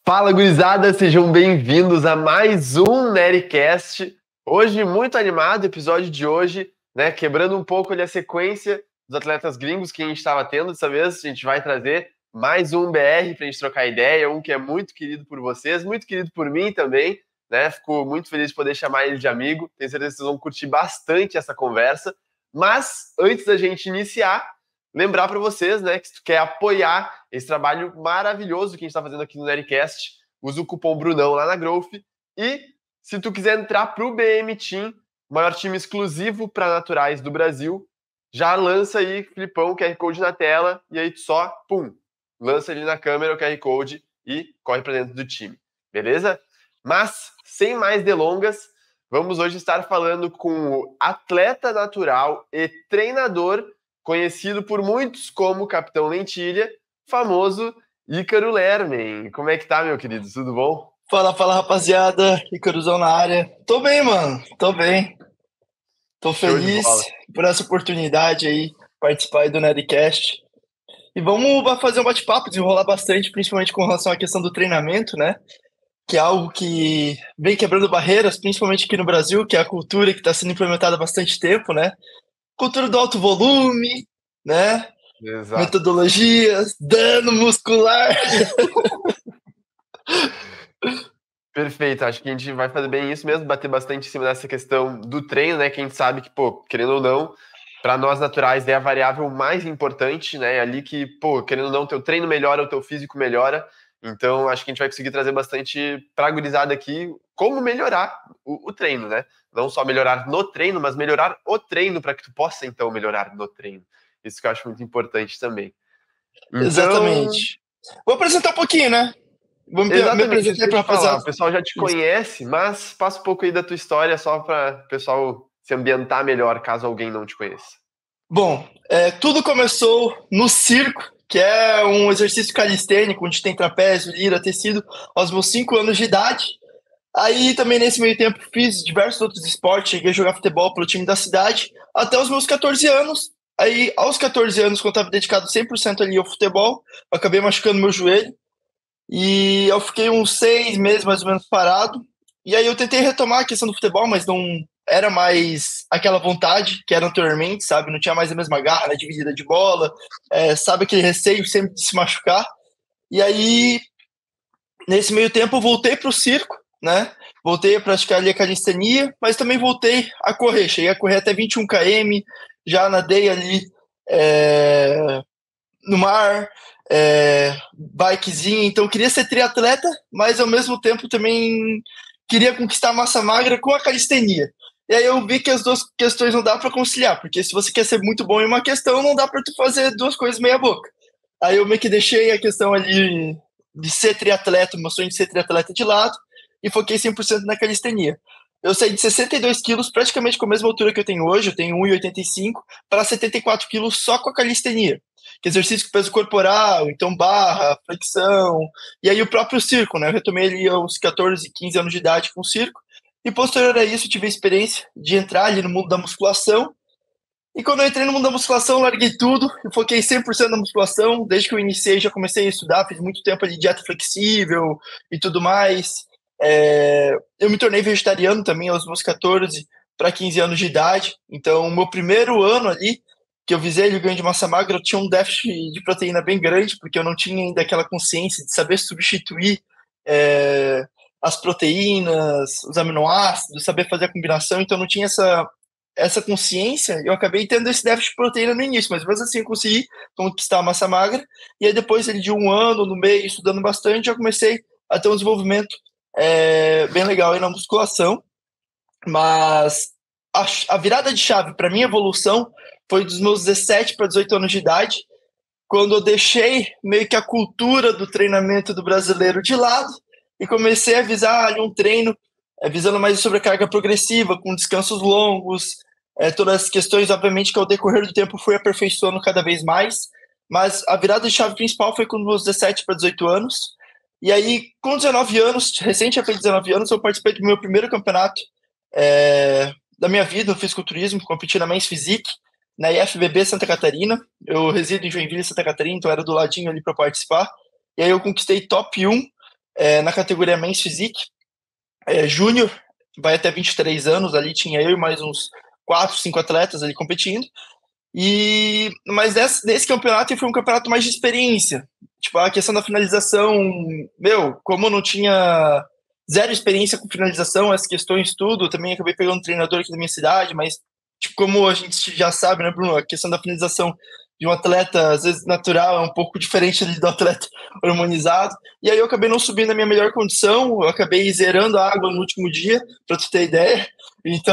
Fala, gurizada, sejam bem-vindos a mais um Nericast. Hoje, muito animado, o episódio de hoje, né? Quebrando um pouco ali a sequência dos atletas gringos que a gente estava tendo dessa vez. A gente vai trazer mais um BR para a gente trocar ideia, um que é muito querido por vocês, muito querido por mim também, né? Fico muito feliz de poder chamar ele de amigo. Tenho certeza que vocês vão curtir bastante essa conversa. Mas, antes da gente iniciar, lembrar para vocês, né, que se tu quer apoiar esse trabalho maravilhoso que a gente está fazendo aqui no Nericast, usa o cupom Brunão lá na Growth. E se tu quiser entrar para o BM Team, o maior time exclusivo para naturais do Brasil, já lança aí, Filipão, o QR Code na tela, e aí tu só, pum, lança ali na câmera o QR Code e corre para dentro do time, beleza? Mas, sem mais delongas, vamos hoje estar falando com o atleta natural e treinador conhecido por muitos como Capitão Lentilha, famoso Ícaro Lermen. Como é que tá, meu querido? Tudo bom? Fala, rapaziada. Ícarozão na área. Tô bem, mano. Tô bem. Tô feliz por essa oportunidade aí, participar aí do Nericast. E vamos fazer um bate-papo, desenrolar bastante, principalmente com relação à questão do treinamento, né? Que é algo que vem quebrando barreiras, principalmente aqui no Brasil, que é a cultura que está sendo implementada há bastante tempo, né? Cultura do alto volume, né? Exato. Metodologias, dano muscular. Perfeito, acho que a gente vai fazer bem isso mesmo, bater bastante em cima dessa questão do treino, né? Que a gente sabe que, pô, querendo ou não, para nós naturais é a variável mais importante, né? É ali que, pô, querendo ou não, teu treino melhora, o teu físico melhora. Então, acho que a gente vai conseguir trazer bastante pra gurizada aqui como melhorar o treino, né? Não só melhorar no treino, mas melhorar o treino para que tu possa, então, melhorar no treino. Isso que eu acho muito importante também. Então, Exatamente. Vou apresentar um pouquinho, né? Exatamente, me apresentar para rapaziada. O pessoal já te conhece, mas passa um pouco aí da tua história só para o pessoal se ambientar melhor, caso alguém não te conheça. Bom, tudo começou no circo, que é um exercício calistênico, onde tem trapézio, lira, tecido, aos meus 5 anos de idade. Aí também nesse meio tempo fiz diversos outros esportes, cheguei a jogar futebol pelo time da cidade, até os meus 14 anos. Aí aos 14 anos, quando eu estava dedicado 100% ali ao futebol, eu acabei machucando meu joelho. E eu fiquei uns 6 meses mais ou menos parado. E aí eu tentei retomar a questão do futebol, mas não era mais aquela vontade que era anteriormente, sabe? Não tinha mais a mesma garra, né? Dividida de bola, sabe? Aquele receio sempre de se machucar. E aí, nesse meio tempo, eu voltei para o circo, né? Voltei a praticar ali a calistenia, mas também voltei a correr. Cheguei a correr até 21 km, já nadei ali no mar, bikezinho. Então eu queria ser triatleta, mas ao mesmo tempo também queria conquistar massa magra com a calistenia. E aí eu vi que as duas questões não dá para conciliar, porque se você quer ser muito bom em uma questão, não dá para tu fazer duas coisas meia boca. Aí eu meio que deixei a questão ali de ser triatleta, meu sonho de ser triatleta de lado, e foquei 100% na calistenia. Eu saí de 62 quilos, praticamente com a mesma altura que eu tenho hoje, eu tenho 1,85, para 74 quilos só com a calistenia. Que exercício com peso corporal, então barra, flexão, e aí o próprio circo, né? Eu retomei ali aos 14, 15 anos de idade com o circo, e posterior a isso tive a experiência de entrar ali no mundo da musculação, e quando eu entrei no mundo da musculação, larguei tudo, e foquei 100% na musculação, desde que eu iniciei já comecei a estudar, fiz muito tempo ali de dieta flexível e tudo mais. Eu me tornei vegetariano também aos meus 14 para 15 anos de idade, então o meu primeiro ano ali, que eu visei o ganho de massa magra, eu tinha um déficit de proteína bem grande, porque eu não tinha ainda aquela consciência de saber substituir as proteínas, os aminoácidos, saber fazer a combinação, então eu não tinha essa consciência. Eu acabei tendo esse déficit de proteína no início, mas mesmo assim eu consegui conquistar a massa magra, e aí depois de um ano, no meio, estudando bastante, eu comecei a ter um desenvolvimento bem legal aí na musculação, mas a virada de chave para minha evolução foi dos meus 17 para 18 anos de idade, quando eu deixei meio que a cultura do treinamento do brasileiro de lado e comecei a visar ali um treino visando mais sobrecarga progressiva, com descansos longos, todas as questões, obviamente, que ao decorrer do tempo fui aperfeiçoando cada vez mais, mas a virada de chave principal foi com meus 17 para 18 anos, e aí, com 19 anos, recente já fez 19 anos, eu participei do meu primeiro campeonato da minha vida no fisiculturismo, competi na Men's Physique, na IFBB Santa Catarina. Eu resido em Joinville, Santa Catarina, então era do ladinho ali para participar. E aí eu conquistei top 1 na categoria Men's Physique, Júnior, vai até 23 anos, ali tinha eu e mais uns 4, 5 atletas ali competindo. Mas nesse campeonato foi um campeonato mais de experiência. Tipo, a questão da finalização, como eu não tinha zero experiência com finalização, as questões tudo, também acabei pegando um treinador aqui da minha cidade, mas tipo, como a gente já sabe, né, Bruno, a questão da finalização de um atleta, às vezes natural, é um pouco diferente do atleta hormonizado. E aí eu acabei não subindo na minha melhor condição, eu acabei zerando a água no último dia, para tu ter ideia. Então,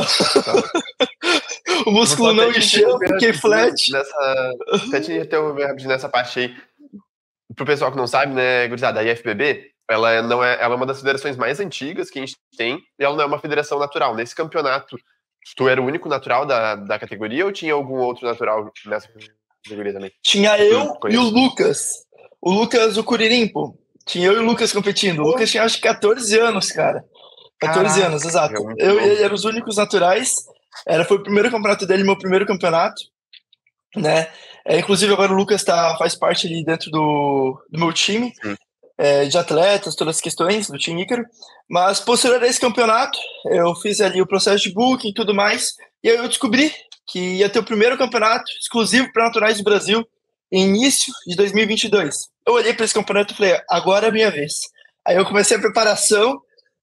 o músculo não encheu, fiquei flat. Até te interromper nessa parte aí. Pro pessoal que não sabe, né, gurizada, a IFBB, ela é uma das federações mais antigas que a gente tem, e ela não é uma federação natural. Nesse campeonato, tu era o único natural da categoria ou tinha algum outro natural nessa categoria também? Tinha eu e o Lucas. O Lucas, o Curirimpo. Tinha eu e o Lucas competindo. O Lucas tinha acho que 14 anos, cara. 14 anos, exato. Eu e ele eram os únicos naturais. Foi o primeiro campeonato dele, meu primeiro campeonato, né? Inclusive agora o Lucas faz parte ali dentro do meu time, de atletas, todas as questões do time Ícaro. Mas posterior a esse campeonato, eu fiz ali o processo de booking e tudo mais, e aí eu descobri que ia ter o primeiro campeonato exclusivo para naturais do Brasil em início de 2022. Eu olhei para esse campeonato e falei, agora é a minha vez. Aí eu comecei a preparação,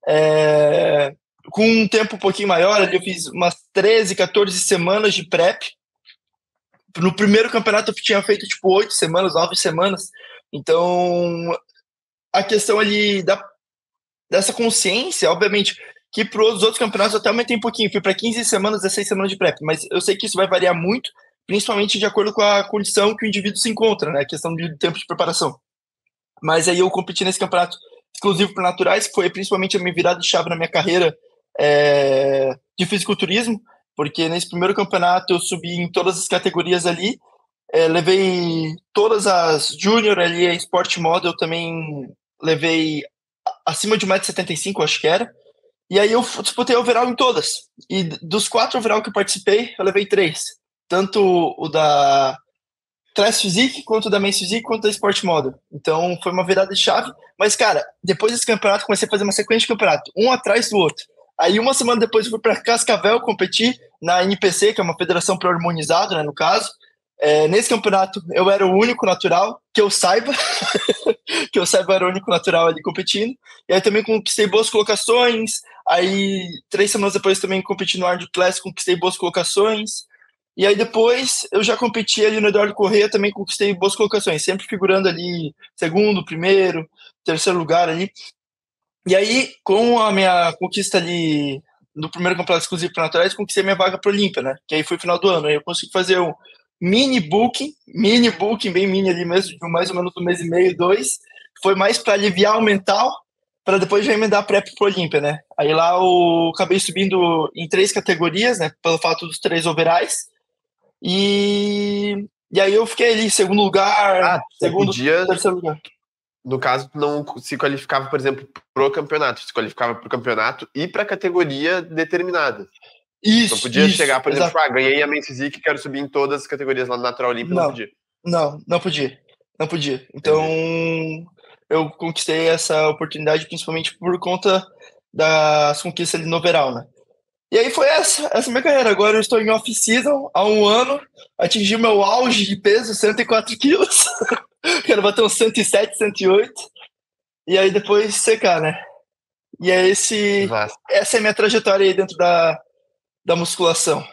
com um tempo um pouquinho maior, ali eu fiz umas 13, 14 semanas de prep. No primeiro campeonato eu tinha feito tipo 8 semanas, 9 semanas. Então, a questão ali dessa consciência, obviamente, que para os outros campeonatos eu até aumentei um pouquinho. Fui para 15 semanas, 16 semanas de prep. Mas eu sei que isso vai variar muito, principalmente de acordo com a condição que o indivíduo se encontra, né? A questão do tempo de preparação. Mas aí eu competi nesse campeonato exclusivo para naturais, que foi principalmente a minha virada de chave na minha carreira de fisiculturismo, porque nesse primeiro campeonato eu subi em todas as categorias ali, levei todas as júnior ali, a Sport Model também levei acima de 1,75 m, acho que era, e aí eu disputei overall em todas, e dos 4 overall que eu participei, eu levei 3, tanto o da Class Physique, quanto da Men's Physique, quanto da Sport Model. Então foi uma virada de chave. Mas, cara, depois desse campeonato, comecei a fazer uma sequência de campeonato, um atrás do outro. Aí, uma semana depois, eu fui para Cascavel competir na NPC, que é uma federação para harmonizado, né, no caso. Nesse campeonato, eu era o único natural, que eu saiba. Que eu saiba, eu era o único natural ali competindo. E aí também conquistei boas colocações. Aí, 3 semanas depois, também competi no Hard Class, conquistei boas colocações. E aí depois eu já competi ali no Eduardo Corrêa, também conquistei boas colocações, sempre figurando ali segundo, primeiro, terceiro lugar ali. E aí, com a minha conquista ali no primeiro campeonato exclusivo para naturais, conquistei minha vaga para o Olímpia, né? Que aí foi final do ano. Aí eu consegui fazer um mini booking, bem mini ali mesmo, de mais ou menos um mês e meio, 2. Foi mais para aliviar o mental, para depois já emendar a prep pro Olímpia, né? Aí lá eu acabei subindo em 3 categorias, né? Pelo fato dos 3 overais. E aí eu fiquei ali, segundo lugar, terceiro lugar. No caso, não se qualificava, por exemplo, pro campeonato. Se qualificava pro campeonato e pra categoria determinada. Isso. Não podia chegar, por exemplo, ganhei a Men's Physique e quero subir em todas as categorias lá no Natural Olímpia, não podia. Não podia. Então, eu conquistei essa oportunidade principalmente por conta das conquistas ali no overall, né? E aí foi essa minha carreira. Agora eu estou em off-season há 1 ano, atingi meu auge de peso, 104 quilos. Quero bater uns 107, 108. E aí depois secar, né? E é essa é a minha trajetória aí dentro da musculação.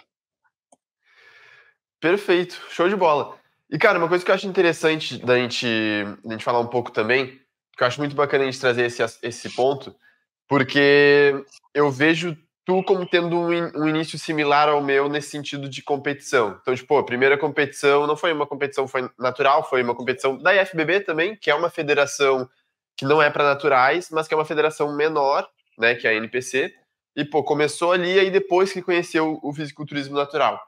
Perfeito, show de bola. E, cara, uma coisa que eu acho interessante da gente falar um pouco também, que eu acho muito bacana a gente trazer esse ponto, porque eu vejo tu como tendo um início similar ao meu nesse sentido de competição. Então, tipo, a primeira competição não foi uma competição foi natural, foi uma competição da IFBB também, que é uma federação que não é para naturais, mas que é uma federação menor, né, que é a NPC, e, pô, começou ali, aí depois que conheceu o fisiculturismo natural.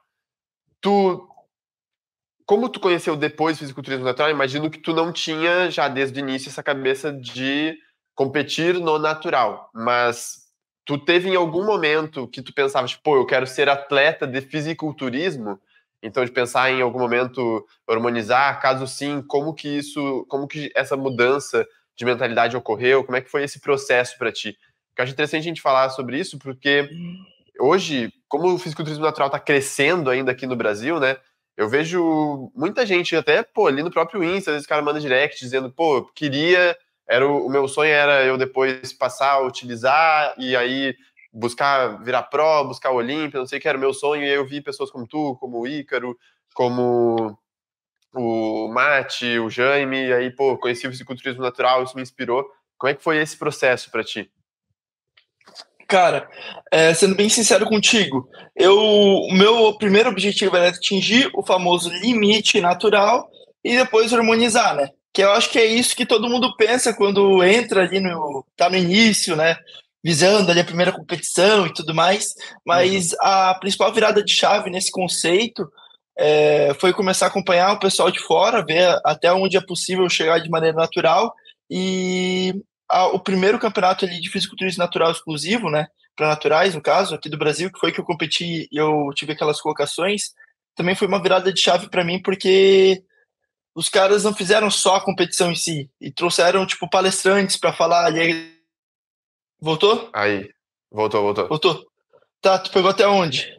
Como tu conheceu depois o fisiculturismo natural, imagino que tu não tinha já desde o início essa cabeça de competir no natural, mas tu teve em algum momento que tu pensava, tipo, pô, eu quero ser atleta de fisiculturismo, então de pensar em algum momento hormonizar, caso sim, como que essa mudança de mentalidade ocorreu? Como é que foi esse processo para ti? Eu acho interessante a gente falar sobre isso, porque hoje, como o fisiculturismo natural está crescendo ainda aqui no Brasil, né? Eu vejo muita gente até, pô, ali no próprio Insta, às vezes o cara manda direct dizendo, pô, o meu sonho era eu depois passar a utilizar e aí buscar virar pro, buscar o Olímpia, não sei o que era o meu sonho, e aí eu vi pessoas como tu, como o Ícaro, como o Mate, o Jaime, e aí, pô, conheci o fisiculturismo natural, isso me inspirou. Como é que foi esse processo para ti? Cara, sendo bem sincero contigo, o meu primeiro objetivo era atingir o famoso limite natural e depois harmonizar, né? Que eu acho que é isso que todo mundo pensa quando entra ali tá no início, né? Visando ali a primeira competição e tudo mais. Uhum. Mas a principal virada de chave nesse conceito foi começar a acompanhar o pessoal de fora, ver até onde é possível chegar de maneira natural e o primeiro campeonato ali de fisiculturismo natural exclusivo, né, para naturais, no caso, aqui do Brasil, que foi que eu competi e eu tive aquelas colocações, também foi uma virada de chave para mim, porque os caras não fizeram só a competição em si, e trouxeram, tipo, palestrantes para falar, e aí... Voltou? Aí, voltou. Voltou. Tá, tu pegou até onde?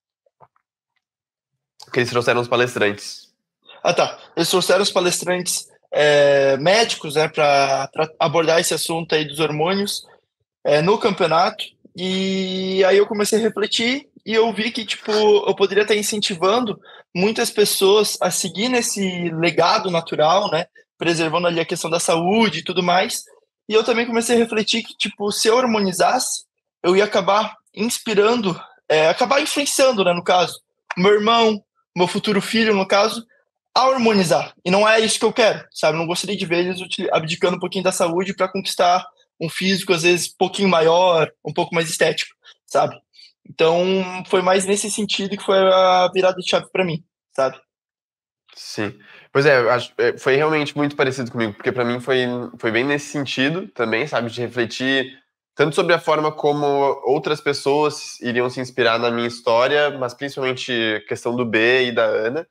Que eles trouxeram os palestrantes. Ah, tá. Eles trouxeram os palestrantes médicos, né, para abordar esse assunto aí dos hormônios, no campeonato, e aí eu comecei a refletir e eu vi que, tipo, eu poderia estar incentivando muitas pessoas a seguir nesse legado natural, né, preservando ali a questão da saúde e tudo mais, e eu também comecei a refletir que, tipo, se eu harmonizasse, eu ia acabar inspirando, acabar influenciando, né, no caso, meu irmão, meu futuro filho, no caso, a harmonizar, e não é isso que eu quero, sabe, eu não gostaria de ver eles abdicando um pouquinho da saúde para conquistar um físico, às vezes, um pouquinho maior, um pouco mais estético, sabe? Então, foi mais nesse sentido que foi a virada de chave para mim, sabe? Sim. Pois é, foi realmente muito parecido comigo, porque para mim foi bem nesse sentido também, sabe, de refletir tanto sobre a forma como outras pessoas iriam se inspirar na minha história, mas principalmente a questão do B e da Ana.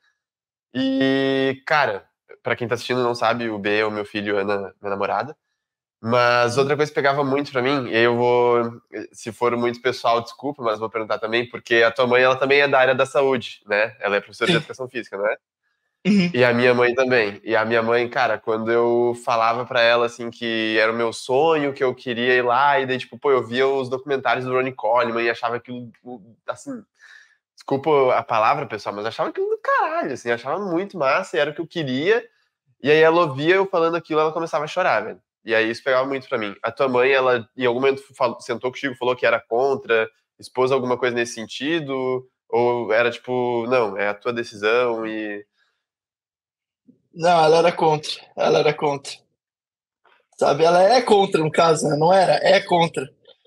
E, cara, para quem tá assistindo e não sabe, o B é o meu filho, Ana, minha namorada. Mas outra coisa que pegava muito pra mim, e aí eu vou, se for muito pessoal, desculpa, mas vou perguntar também, porque a tua mãe, ela também é da área da saúde, né? Ela é professora de Sim. educação física, não é? Uhum. E a minha mãe também. E a minha mãe, cara, quando eu falava pra ela, assim, que era o meu sonho, que eu queria ir lá, e daí, tipo, pô, eu via os documentários do Ronnie Coleman e achava aquilo, assim, desculpa a palavra, pessoal, mas achava aquilo do caralho, assim, achava muito massa e era o que eu queria. E aí ela ouvia eu falando aquilo, ela começava a chorar, velho. E aí isso pegava muito pra mim. A tua mãe, ela em algum momento sentou contigo, falou que era contra, expôs alguma coisa nesse sentido? Ou era tipo, não, é a tua decisão e. Não, ela era contra. Ela era contra. Sabe? Ela é contra, no caso, né? Não era? É contra.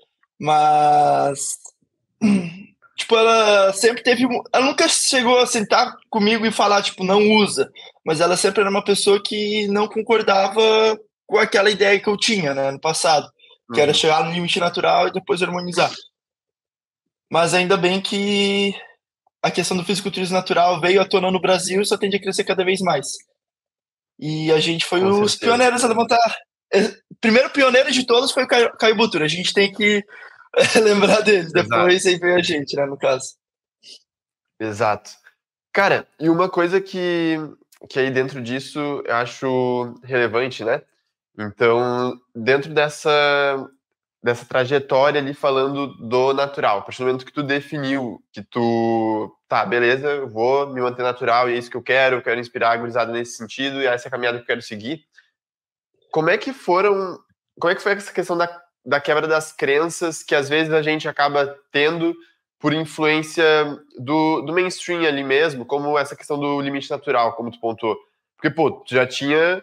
Mas. Tipo, ela sempre teve. Ela nunca chegou a sentar comigo e falar, tipo, não usa. Mas ela sempre era uma pessoa que não concordava com aquela ideia que eu tinha, né, no passado. Que era Uhum. chegar no limite natural e depois harmonizar. Mas ainda bem que a questão do fisiculturismo natural veio à tona no Brasil e só tende a crescer cada vez mais. E a gente foi Com os certeza. pioneiros a levantar. Primeiro pioneiro de todos foi o Caio Butura. A gente tem que lembrar dele. Exato. Depois aí veio a gente, né, no caso. Exato. Cara, e uma coisa que aí dentro disso eu acho relevante, né? Então, dentro dessa trajetória ali falando do natural, a partir do momento que tu definiu que tu, tá, beleza, eu vou me manter natural e é isso que eu quero inspirar a gurizada nesse sentido e essa é a caminhada que eu quero seguir. Como é que foram, como é que foi essa questão da quebra das crenças que às vezes a gente acaba tendo por influência do mainstream ali mesmo, como essa questão do limite natural, como tu pontuou. Porque, pô, tu já tinha,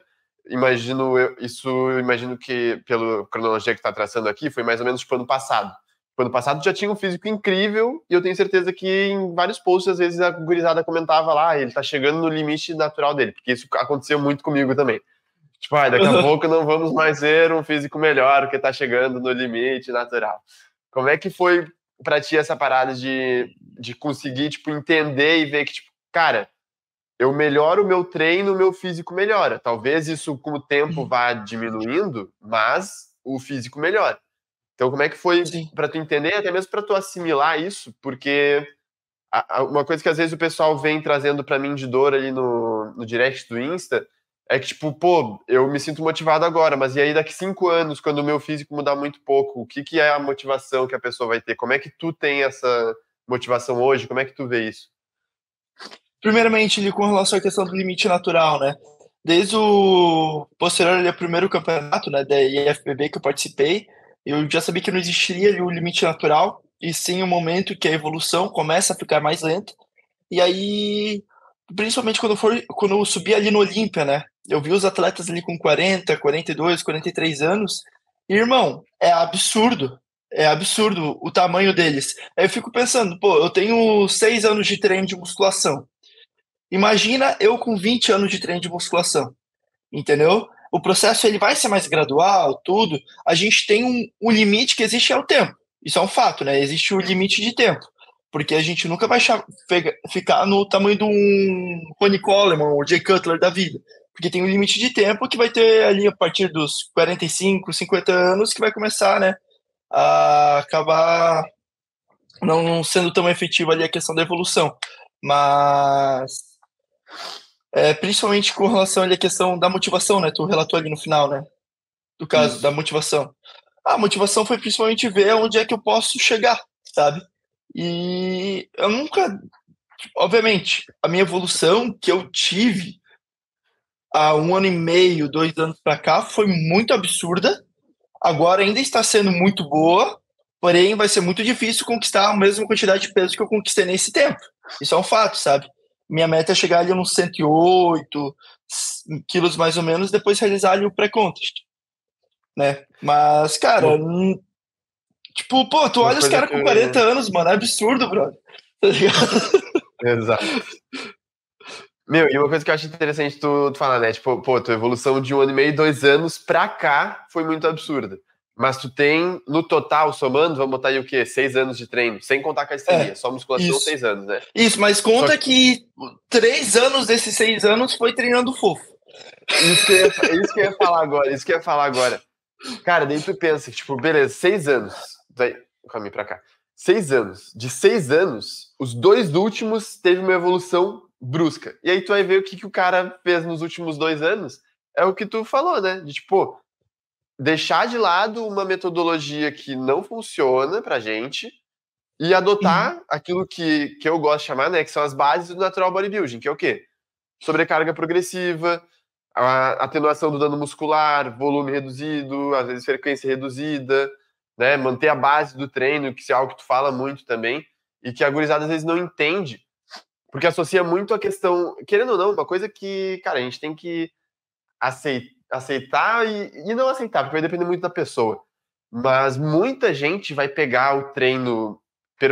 imagino que, pela cronologia que tá traçando aqui, foi mais ou menos tipo ano passado. Tipo, ano passado tu já tinha um físico incrível e eu tenho certeza que em vários posts, às vezes, a gurizada comentava lá, ele tá chegando no limite natural dele, porque isso aconteceu muito comigo também. Tipo, daqui a pouco não vamos mais ver um físico melhor, porque tá chegando no limite natural. Como é que foi pra ti essa parada de conseguir, tipo, entender e ver que, tipo, cara, eu melhoro o meu treino, o meu físico melhora. Talvez isso com o tempo vá diminuindo, mas o físico melhora. Então, como é que foi Sim. para tu entender, até mesmo para tu assimilar isso? Porque uma coisa que às vezes o pessoal vem trazendo para mim de dor ali no direct do Insta é que, tipo, pô, eu me sinto motivado agora, mas e aí daqui 5 anos, quando o meu físico mudar muito pouco, o que é a motivação que a pessoa vai ter? Como é que tu tem essa motivação hoje? Como é que tu vê isso? Primeiramente, ali, com relação à questão do limite natural, né? Desde o posterior ali, ao primeiro campeonato, né, da IFBB que eu participei, eu já sabia que não existiria ali o limite natural, e sim o momento que a evolução começa a ficar mais lenta. E aí, principalmente quando eu subi ali no Olímpia, né? Eu vi os atletas ali com 40, 42, 43 anos. E, irmão, é absurdo. É absurdo o tamanho deles. Aí eu fico pensando, pô, eu tenho 6 anos de treino de musculação. Imagina eu com 20 anos de treino de musculação, entendeu? O processo ele vai ser mais gradual, tudo. A gente tem um limite que existe é o tempo. Isso é um fato, né? Existe o limite de tempo. Porque a gente nunca vai ficar no tamanho de um Ronnie Coleman ou Jay Cutler da vida. Porque tem um limite de tempo que vai ter ali a partir dos 45, 50 anos que vai começar, né, a acabar não sendo tão efetiva ali a questão da evolução. Mas principalmente com relação ali à questão da motivação, né? Tu relatou ali no final, né? Do caso, da Isso. motivação. A motivação foi principalmente ver onde é que eu posso chegar, sabe? E eu nunca, obviamente, a minha evolução que eu tive há 1 ano e meio, 2 anos pra cá foi muito absurda. Agora ainda está sendo muito boa, porém vai ser muito difícil conquistar a mesma quantidade de peso que eu conquistei nesse tempo. Isso é um fato, sabe? Minha meta é chegar ali nos 108 quilos mais ou menos, depois realizar ali o pré-contest, né? Mas, cara, Uma, tipo, pô, tu uma olha os coisa caras que com eu 40 ia... anos, mano, é absurdo, brother. Tá ligado? Exato. Meu, e uma coisa que eu acho interessante tu falar, né? Tipo, pô, tua evolução de 1 ano e meio, 2 anos pra cá foi muito absurda. Mas tu tem, no total, somando, vamos botar aí o quê? 6 anos de treino, sem contar calistenia, É, só musculação, isso. 6 anos, né? Isso, mas Só conta que que 3 anos desses 6 anos foi treinando fofo. isso que eu ia falar agora, isso que eu ia falar agora. Cara, daí tu pensa que, tipo, beleza, 6 anos. Daí, calma aí pra cá. 6 anos. De 6 anos, os 2 últimos teve uma evolução brusca. E aí tu vai ver o que o cara fez nos últimos 2 anos. É o que tu falou, né? De, tipo, deixar de lado uma metodologia que não funciona pra gente e Uhum. adotar aquilo que eu gosto de chamar, né? Que são as bases do natural bodybuilding, que é o quê? Sobrecarga progressiva, a atenuação do dano muscular, volume reduzido, às vezes frequência reduzida, né? Manter a base do treino, que é algo que tu fala muito também, e que a gurizada às vezes não entende, porque associa muito a questão, querendo ou não, uma coisa que, cara, a gente tem que aceitar e não aceitar, porque vai depender muito da pessoa. Mas muita gente vai pegar o treino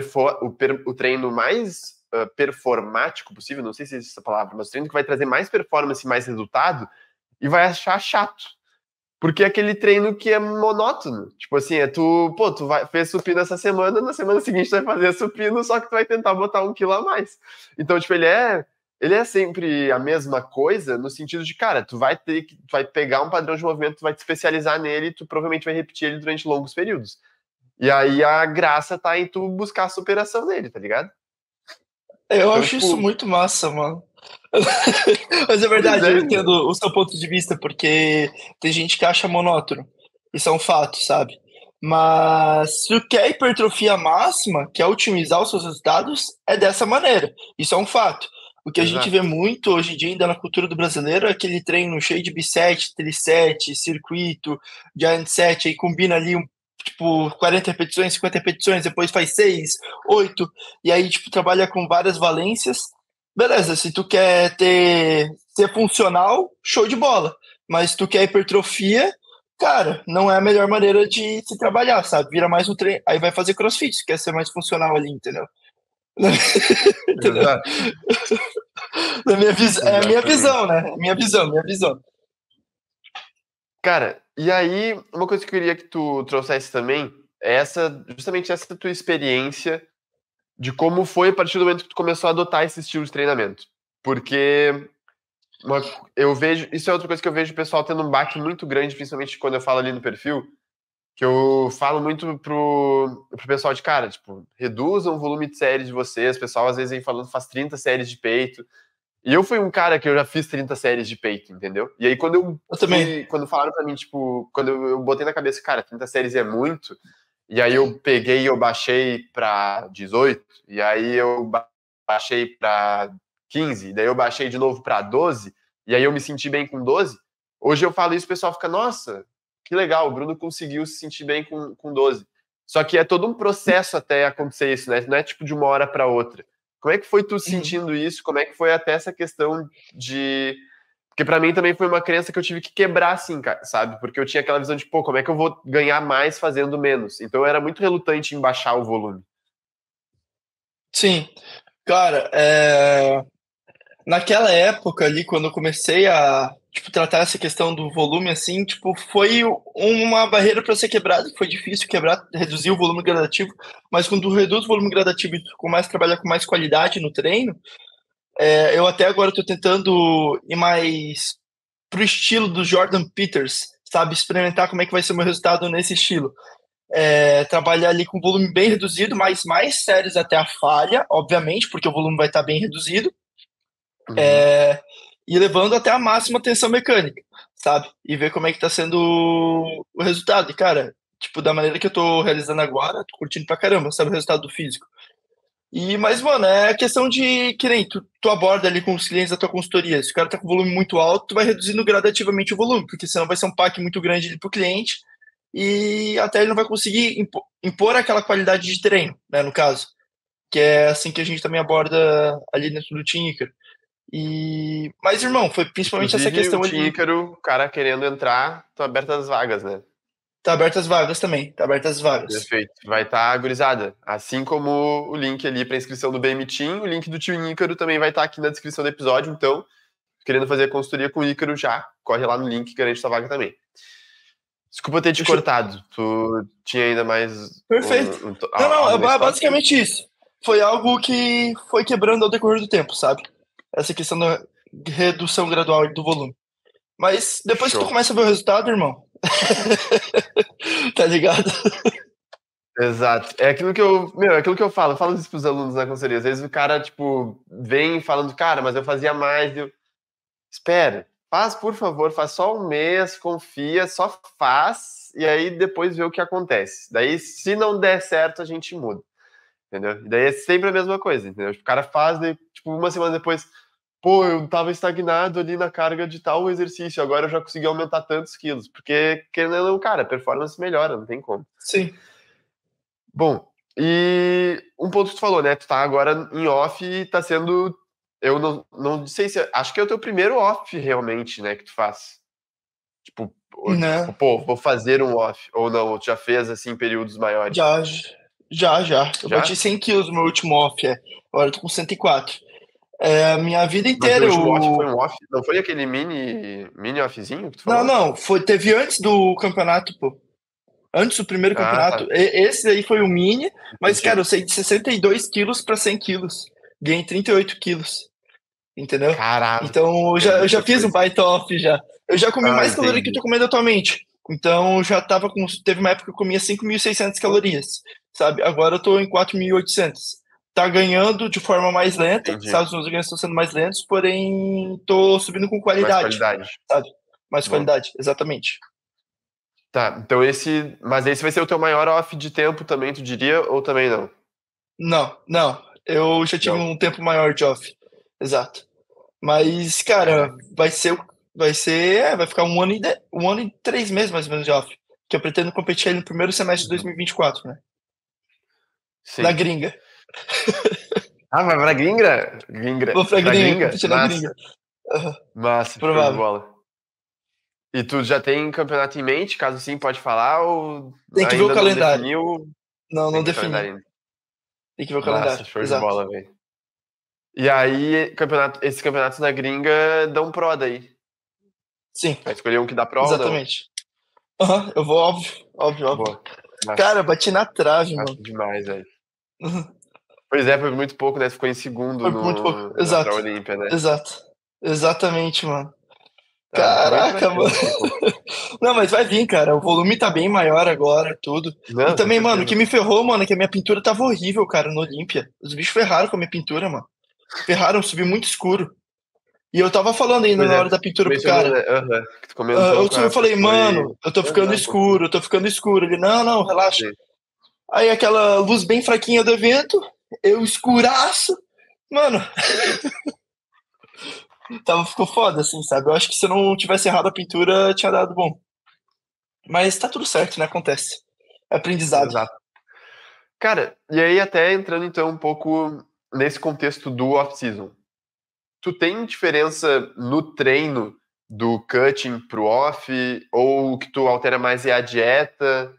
o treino mais performático possível, não sei se existe essa palavra, mas o treino que vai trazer mais performance e mais resultado e vai achar chato. Porque é aquele treino que é monótono. Tipo assim, pô, fez supino essa semana, na semana seguinte tu vai fazer supino, só que tu vai tentar botar 1 quilo a mais. Então, tipo, ele é sempre a mesma coisa no sentido de, cara, tu vai pegar um padrão de movimento, tu vai te especializar nele e tu provavelmente vai repetir ele durante longos períodos. E aí a graça tá em tu buscar a superação nele, tá ligado? Eu Então, acho isso tipo, muito massa, mano. Mas é pois verdade, eu é, entendo meu. o seu ponto de vista, porque tem gente que acha monótono. Isso é um fato, sabe? Mas se tu quer hipertrofia máxima, quer otimizar os seus resultados, é dessa maneira. Isso é um fato. O que a gente vê Exato. muito hoje em dia, ainda na cultura do brasileiro, é aquele treino cheio de bisete, trisete, circuito, giant set, aí combina ali tipo 40 repetições, 50 repetições, depois faz 6, 8, e aí tipo trabalha com várias valências. Beleza, se tu quer ser funcional, show de bola. Mas se tu quer hipertrofia, cara, não é a melhor maneira de se trabalhar, sabe? Vira mais um treino. Aí vai fazer crossfit, se quer ser mais funcional ali, entendeu? Entendeu? Exato. É a minha visão, Exatamente. né? Minha visão, minha visão. Cara, e aí, uma coisa que eu queria que tu trouxesse também é justamente essa tua experiência de como foi a partir do momento que tu começou a adotar esse estilo de treinamento. Porque eu vejo... Isso é outra coisa que eu vejo o pessoal tendo um baque muito grande, principalmente quando eu falo ali no perfil, que eu falo muito pro pessoal de, cara, tipo, reduzam o volume de séries de vocês. O pessoal às vezes vem falando, faz 30 séries de peito. E eu fui um cara que eu já fiz 30 séries de peito, entendeu? E aí Eu também. quando falaram pra mim, tipo, quando eu botei na cabeça, cara, 30 séries é muito, e aí eu peguei e eu baixei pra 18, e aí eu baixei pra 15, daí eu baixei de novo pra 12, e aí eu me senti bem com 12. Hoje eu falo isso, o pessoal fica, nossa, que legal, o Bruno conseguiu se sentir bem com 12. Só que é todo um processo até acontecer isso, né? Não é tipo de uma hora para outra. Como é que foi tu sentindo isso? Como é que foi até essa questão de... Porque para mim também foi uma crença que eu tive que quebrar, assim, sabe? Porque eu tinha aquela visão de, pô, como é que eu vou ganhar mais fazendo menos? Então eu era muito relutante em baixar o volume. Sim. Cara, naquela época ali, quando eu comecei a, tipo, tratar essa questão do volume, assim, tipo, foi uma barreira para ser quebrada, que foi difícil quebrar, reduzir o volume gradativo, mas quando tu reduz o volume gradativo e tu começa a trabalhar com mais qualidade no treino, eu até agora estou tentando ir mais pro estilo do Jordan Peters, sabe? Experimentar como é que vai ser o meu resultado nesse estilo. Trabalhar ali com volume bem reduzido, mas mais séries até a falha, obviamente, porque o volume vai estar bem reduzido, Uhum. e levando até a máxima tensão mecânica, sabe? E ver como é que tá sendo o resultado. E, cara, tipo, da maneira que eu tô realizando agora, tô curtindo pra caramba, sabe? O resultado do físico. Mas, mano, é questão de que nem tu aborda ali com os clientes da tua consultoria. Se o cara tá com volume muito alto, tu vai reduzindo gradativamente o volume, porque senão vai ser um pack muito grande ali pro cliente e até ele não vai conseguir impor aquela qualidade de treino, né, no caso. Que é assim que a gente também aborda ali dentro do Team Icar. Mas, irmão, foi principalmente essa Inclusive, o questão Team ali. Ícaro, o cara querendo entrar, estão abertas as vagas, né? Tá abertas as vagas também, tá abertas as vagas. Perfeito. Vai estar gurizada. Assim como o link ali para inscrição do BM Team, o link do Team Ícaro também vai estar aqui na descrição do episódio. Então, querendo fazer consultoria com o Ícaro já, corre lá no link e garante sua vaga também. Desculpa ter te Deixa eu- cortado. Tu tinha ainda mais Perfeito. Não, não, algo nesse tópico? basicamente isso. Foi algo que foi quebrando ao decorrer do tempo, sabe? Essa questão da redução gradual do volume. Mas depois que tu Show. começa a ver o resultado, irmão, tá ligado? Exato. É aquilo que eu falo isso pros alunos na consultoria. Às vezes o cara, tipo, vem falando, cara, mas eu fazia mais. Espera, faz, por favor, faz só um mês, confia, só faz, e aí depois vê o que acontece. Daí, se não der certo, a gente muda, entendeu? E daí é sempre a mesma coisa, entendeu? Tipo, o cara faz, daí, tipo, uma semana depois, pô, eu tava estagnado ali na carga de tal exercício, agora eu já consegui aumentar tantos quilos, porque, querendo ou não, cara, a performance melhora, não tem como. Sim. Bom, e um ponto que tu falou, né? Tu tá agora em off e tá sendo. Eu não sei se. Acho que é o teu primeiro off realmente, né? Que tu faz. Tipo, tipo, Né? pô, vou fazer um off. Ou não, ou tu já fez assim períodos maiores. Já, já. Eu bati Já? 100 quilos no meu último off, agora eu tô com 104. A minha vida Mas teu inteira último off foi eu. um off? Não foi aquele mini offzinho que tu Não, falou? não, teve antes do campeonato, pô. Antes do primeiro Ah, campeonato. tá. Esse aí foi o mini, mas, cara, Entendi. eu saí de 62 quilos pra 100 quilos. Ganhei 38 quilos, entendeu? Caraca, Então, eu já muita fiz um coisa. bite off já. Eu já comi Ah, mais caloria que eu entendi. tô comendo atualmente. Então, eu já tava com. Teve uma época que eu comia 5.600 calorias, sabe? Agora eu tô em 4.800. Tá ganhando de forma mais lenta, Entendi. sabe? Os meus ganhos estão sendo mais lentos, porém tô subindo com Mais qualidade, qualidade. sabe? Mais Boa. qualidade, exatamente. Tá, então esse. Mas esse vai ser o teu maior off de tempo também, tu diria? Ou também não? Não, não. Eu já tive Não. um tempo maior de off. Exato. Mas, cara, Caraca. vai ficar um ano e 3 meses mais ou menos de off. Que eu pretendo competir ali no primeiro semestre de Uhum. 2024, né? Na Sim. gringa. Ah, vai pra gringa? Gringa. Vou pra Pra gringa, gringa? competir na Massa. gringa. Aham, Massa, show de provável. bola. E tu já tem campeonato em mente? Caso sim, pode falar ou Tem que ver o ainda não calendário. definiu? Não, Tem não que ver o calendário defini. ainda. Tem que ver o Massa, calendário. show de Exato. bola, velho. E aí, esses campeonatos na gringa dão pro daí. Sim, Vai escolher um que dá pro ou não? exatamente. Aham, eu vou, óbvio, óbvio, óbvio. Boa. Massa. Cara, bati na trave, Massa mano. demais, velho. Pois é, foi muito pouco, né? Ficou em segundo Foi muito pouco. pra Olímpia, né? Exatamente, mano. Então vem Caraca, trazendo, mano. Não, mas vai vir, cara. O volume tá bem maior agora, tudo. E Não, com também, mano, o certeza. que me ferrou, mano, é que a minha pintura tava horrível, cara, no Olímpia. Os bichos ferraram com a minha pintura, mano. Ferraram, subi muito escuro. E eu tava falando ainda Pois na é, hora da tu pintura pro mencionou, cara. né? Que tu comentou com Eu a falei, pessoa mano, e... eu tô ficando Não, um pouquinho. escuro, eu tô ficando escuro. Ele, não, relaxa. Sim. Aí aquela luz bem fraquinha do evento, eu escuraço. Mano, ficou foda, assim, sabe? Eu acho que se eu não tivesse errado a pintura, tinha dado bom. Mas tá tudo certo, né? Acontece. É aprendizado. Exato. Cara, e aí até entrando então um pouco nesse contexto do off-season. Tu tem diferença no treino do cutting pro off? Ou o que tu altera mais é a dieta?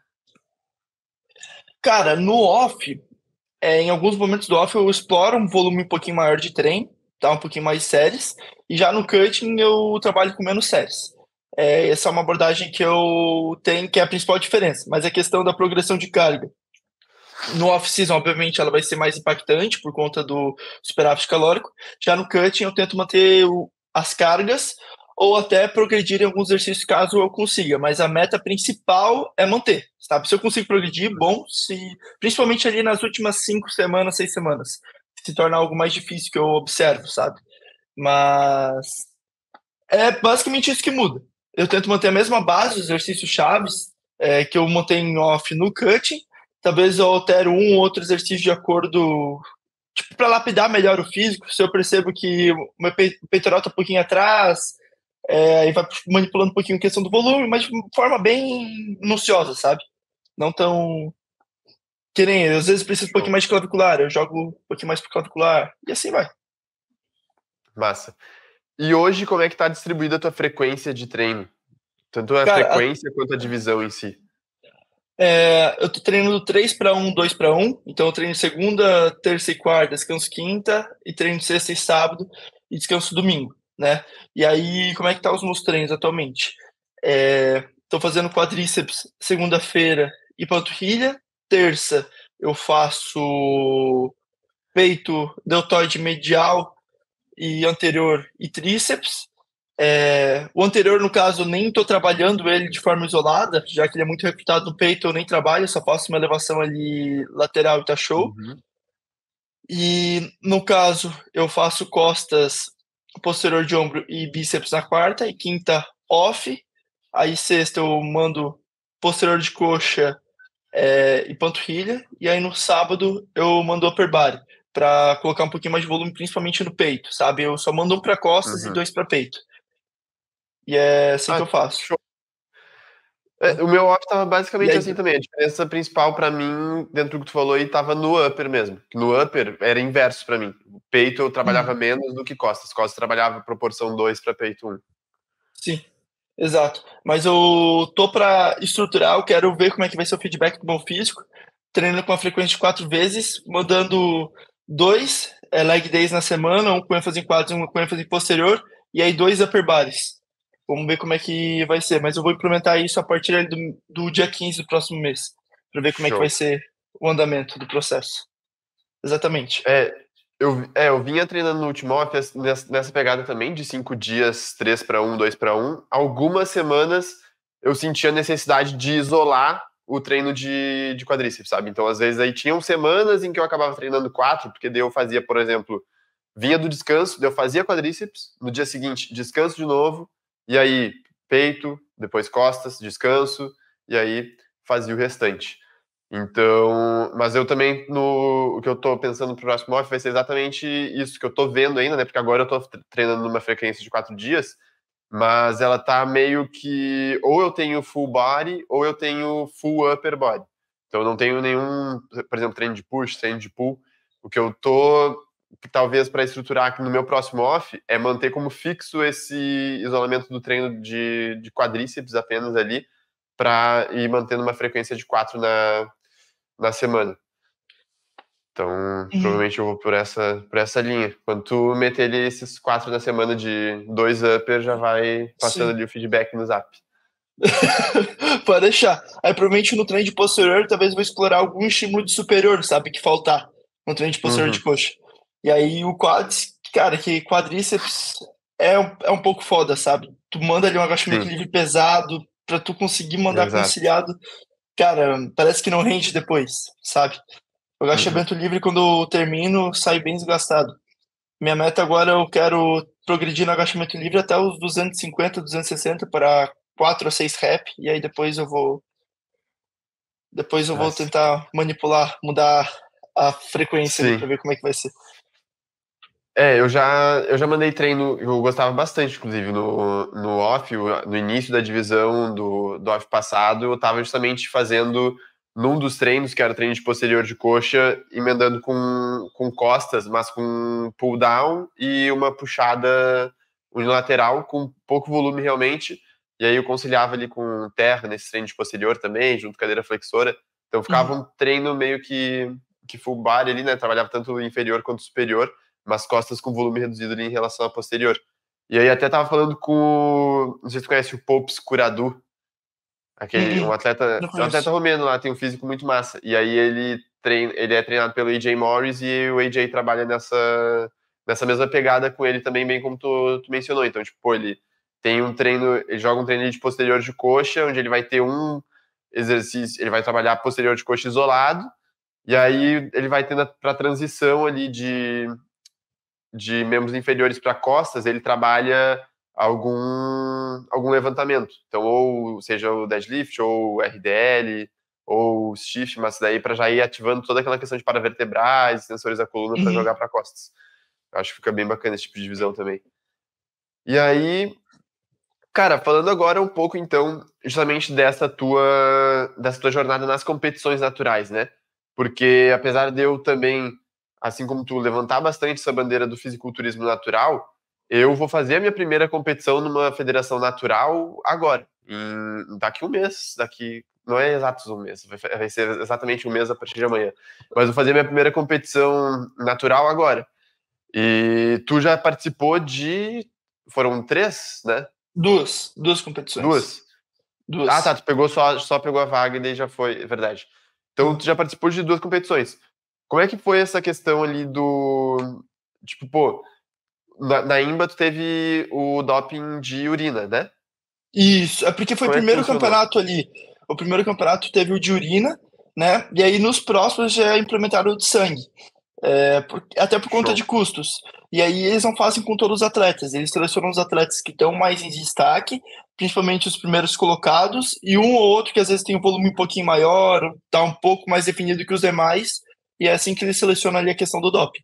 Cara, no off, em alguns momentos do off eu exploro um volume um pouquinho maior de treino, tá? Um pouquinho mais de séries. E já no cutting eu trabalho com menos séries. Essa é uma abordagem que eu tenho, que é a principal diferença. Mas a questão da progressão de carga. No off-season, obviamente, ela vai ser mais impactante por conta do superávit calórico. Já no cutting, eu tento manter as cargas ou até progredir em alguns exercícios caso eu consiga. Mas a meta principal é manter, sabe? Se eu consigo progredir, bom. Principalmente ali nas últimas 5 semanas, 6 semanas, se torna algo mais difícil que eu observo, sabe? Mas é basicamente isso que muda. Eu tento manter a mesma base, os exercícios chaves que eu mantenho em off no cutting. Talvez eu altero um ou outro exercício de acordo, tipo, para lapidar melhor o físico. Se eu percebo que o meu peitoral tá um pouquinho atrás, aí vai manipulando um pouquinho a questão do volume, mas de forma bem minuciosa, sabe? Não tão. Que nem, às vezes preciso um pouquinho Show. mais de clavicular, eu jogo um pouquinho mais pro clavicular, e assim vai. Massa. E hoje, como é que tá distribuída a tua frequência de treino? Tanto a Cara, frequência quanto a divisão em si. eu tô treinando 3-1, 2-1. Então eu treino segunda, terça e quarta, descanso quinta, e treino sexta e sábado, e descanso domingo, né? E aí, como é que tá os meus treinos atualmente? Tô fazendo quadríceps segunda-feira e panturrilha. Terça eu faço peito, deltoide medial e anterior e tríceps. O anterior, no caso, nem estou trabalhando ele de forma isolada, já que ele é muito recrutado no peito, eu nem trabalho, só faço uma elevação ali lateral e tá show. Uhum. E no caso, eu faço costas, posterior de ombro e bíceps na quarta, e quinta off. Aí sexta eu mando posterior de coxa e panturrilha, e aí no sábado eu mando upper body, para colocar um pouquinho mais de volume, principalmente no peito, sabe? Eu só mando um para costas e Uhum. 2 para peito. E é assim que eu faço. Show. O meu off tava E basicamente aí, assim também. A diferença principal pra mim, dentro do que tu falou aí, tava no upper mesmo. No upper era inverso pra mim. O peito eu trabalhava menos do que costas. Costas trabalhava proporção 2 pra peito 1. sim, exato. Mas eu tô para estruturar, eu quero ver como é que vai ser o feedback do meu físico, treinando com uma frequência de 4 vezes, mandando 2 leg days na semana, um com ênfase em quadros e um com ênfase em posterior, e aí 2 upper bodies. Vamos ver como é que vai ser, mas eu vou implementar isso a partir ali do dia 15 do próximo mês, para ver como é que vai Show. ser o andamento do processo. Exatamente. Eu vinha treinando no último off nessa pegada também, de 5 dias, 3 para 1, 2 para 1. Algumas semanas eu sentia necessidade de isolar o treino de quadríceps, sabe? Então, às vezes, aí tinham semanas em que eu acabava treinando 4, porque daí eu fazia, por exemplo, vinha do descanso, daí eu fazia quadríceps, no dia seguinte, descanso de novo, e aí peito, depois costas, descanso, e aí fazia o restante. Então, mas eu também, o que eu tô pensando pro próximo off vai ser exatamente isso que eu tô vendo ainda, né? Porque agora eu tô treinando numa frequência de 4 dias, mas ela tá meio que, ou eu tenho full body, ou eu tenho full upper body. Então eu não tenho nenhum, por exemplo, treino de push, treino de pull. O que eu tô, talvez para estruturar aqui no meu próximo off, é manter como fixo esse isolamento do treino de quadríceps apenas ali, para ir mantendo uma frequência de 4 na semana. Então, provavelmente eu vou por essa linha. Quando tu meter ali esses 4 na semana de 2 upper, já vai passando Sim. ali o feedback no zap. Pode deixar. Aí provavelmente no treino de posterior, talvez eu vou explorar algum estímulo de superior, sabe? Que faltar. no treino de posterior de coxa. E aí o quads, cara, que quadríceps é um pouco foda, sabe? Tu manda ali um agachamento livre pesado pra tu conseguir mandar conciliado. Cara, parece que não rende depois, sabe? O agachamento livre, quando eu termino, sai bem desgastado. Minha meta agora, eu quero progredir no agachamento livre até os 250, 260 para 4 a 6 rep, e aí depois eu vou tentar manipular, mudar a frequência ali, pra ver como é que vai ser. Eu já mandei treino, eu gostava bastante, inclusive, no off, no início da divisão do off passado, eu tava justamente fazendo, num dos treinos, que era o treino de posterior de coxa, emendando com costas, mas com pull down e uma puxada unilateral, com pouco volume realmente, e aí eu conciliava ali com terra nesse treino de posterior também, junto com cadeira flexora, então ficava um treino meio que full body ali, né, trabalhava tanto o inferior quanto o superior, mas costas com volume reduzido ali em relação à posterior. E aí até tava falando com, não sei se tu conhece o Popes Curadu, um atleta romeno lá, tem um físico muito massa. E aí ele é treinado pelo AJ Morris e o AJ trabalha nessa mesma pegada com ele também, bem como tu mencionou. Então, tipo, ele tem ele joga um treino de posterior de coxa, onde ele vai ter um exercício, ele vai trabalhar posterior de coxa isolado, e aí ele vai tendo para transição ali de membros inferiores para costas, ele trabalha algum levantamento. Então, ou seja o deadlift, ou o RDL, ou o stiff, mas daí para já ir ativando toda aquela questão de paravertebrais, sensores da coluna para jogar para costas. Eu acho que fica bem bacana esse tipo de divisão também. E aí, cara, falando agora um pouco, então, justamente dessa tua jornada nas competições naturais, né? Porque apesar de eu também, assim como tu, levantar bastante essa bandeira do fisiculturismo natural, eu vou fazer a minha primeira competição numa federação natural agora, daqui um mês, não é exatos um mês, vai ser exatamente um mês a partir de amanhã, mas vou fazer minha primeira competição natural agora. E tu já participou foram 3, né? Duas competições. Duas. Ah, tá, tu pegou só pegou a vaga e daí já foi, é verdade. Então, tu já participou de 2 competições. Como é que foi essa questão ali tipo, pô, na IMBA tu teve o doping de urina, né? Isso, é porque foi o primeiro campeonato ali. O primeiro campeonato teve o de urina, né? E aí nos próximos já implementaram o de sangue. Até por conta de custos. E aí eles não fazem com todos os atletas. Eles selecionam os atletas que estão mais em destaque, principalmente os primeiros colocados, e um ou outro que às vezes tem um volume um pouquinho maior, tá um pouco mais definido que os demais, e é assim que eles selecionam ali a questão do doping.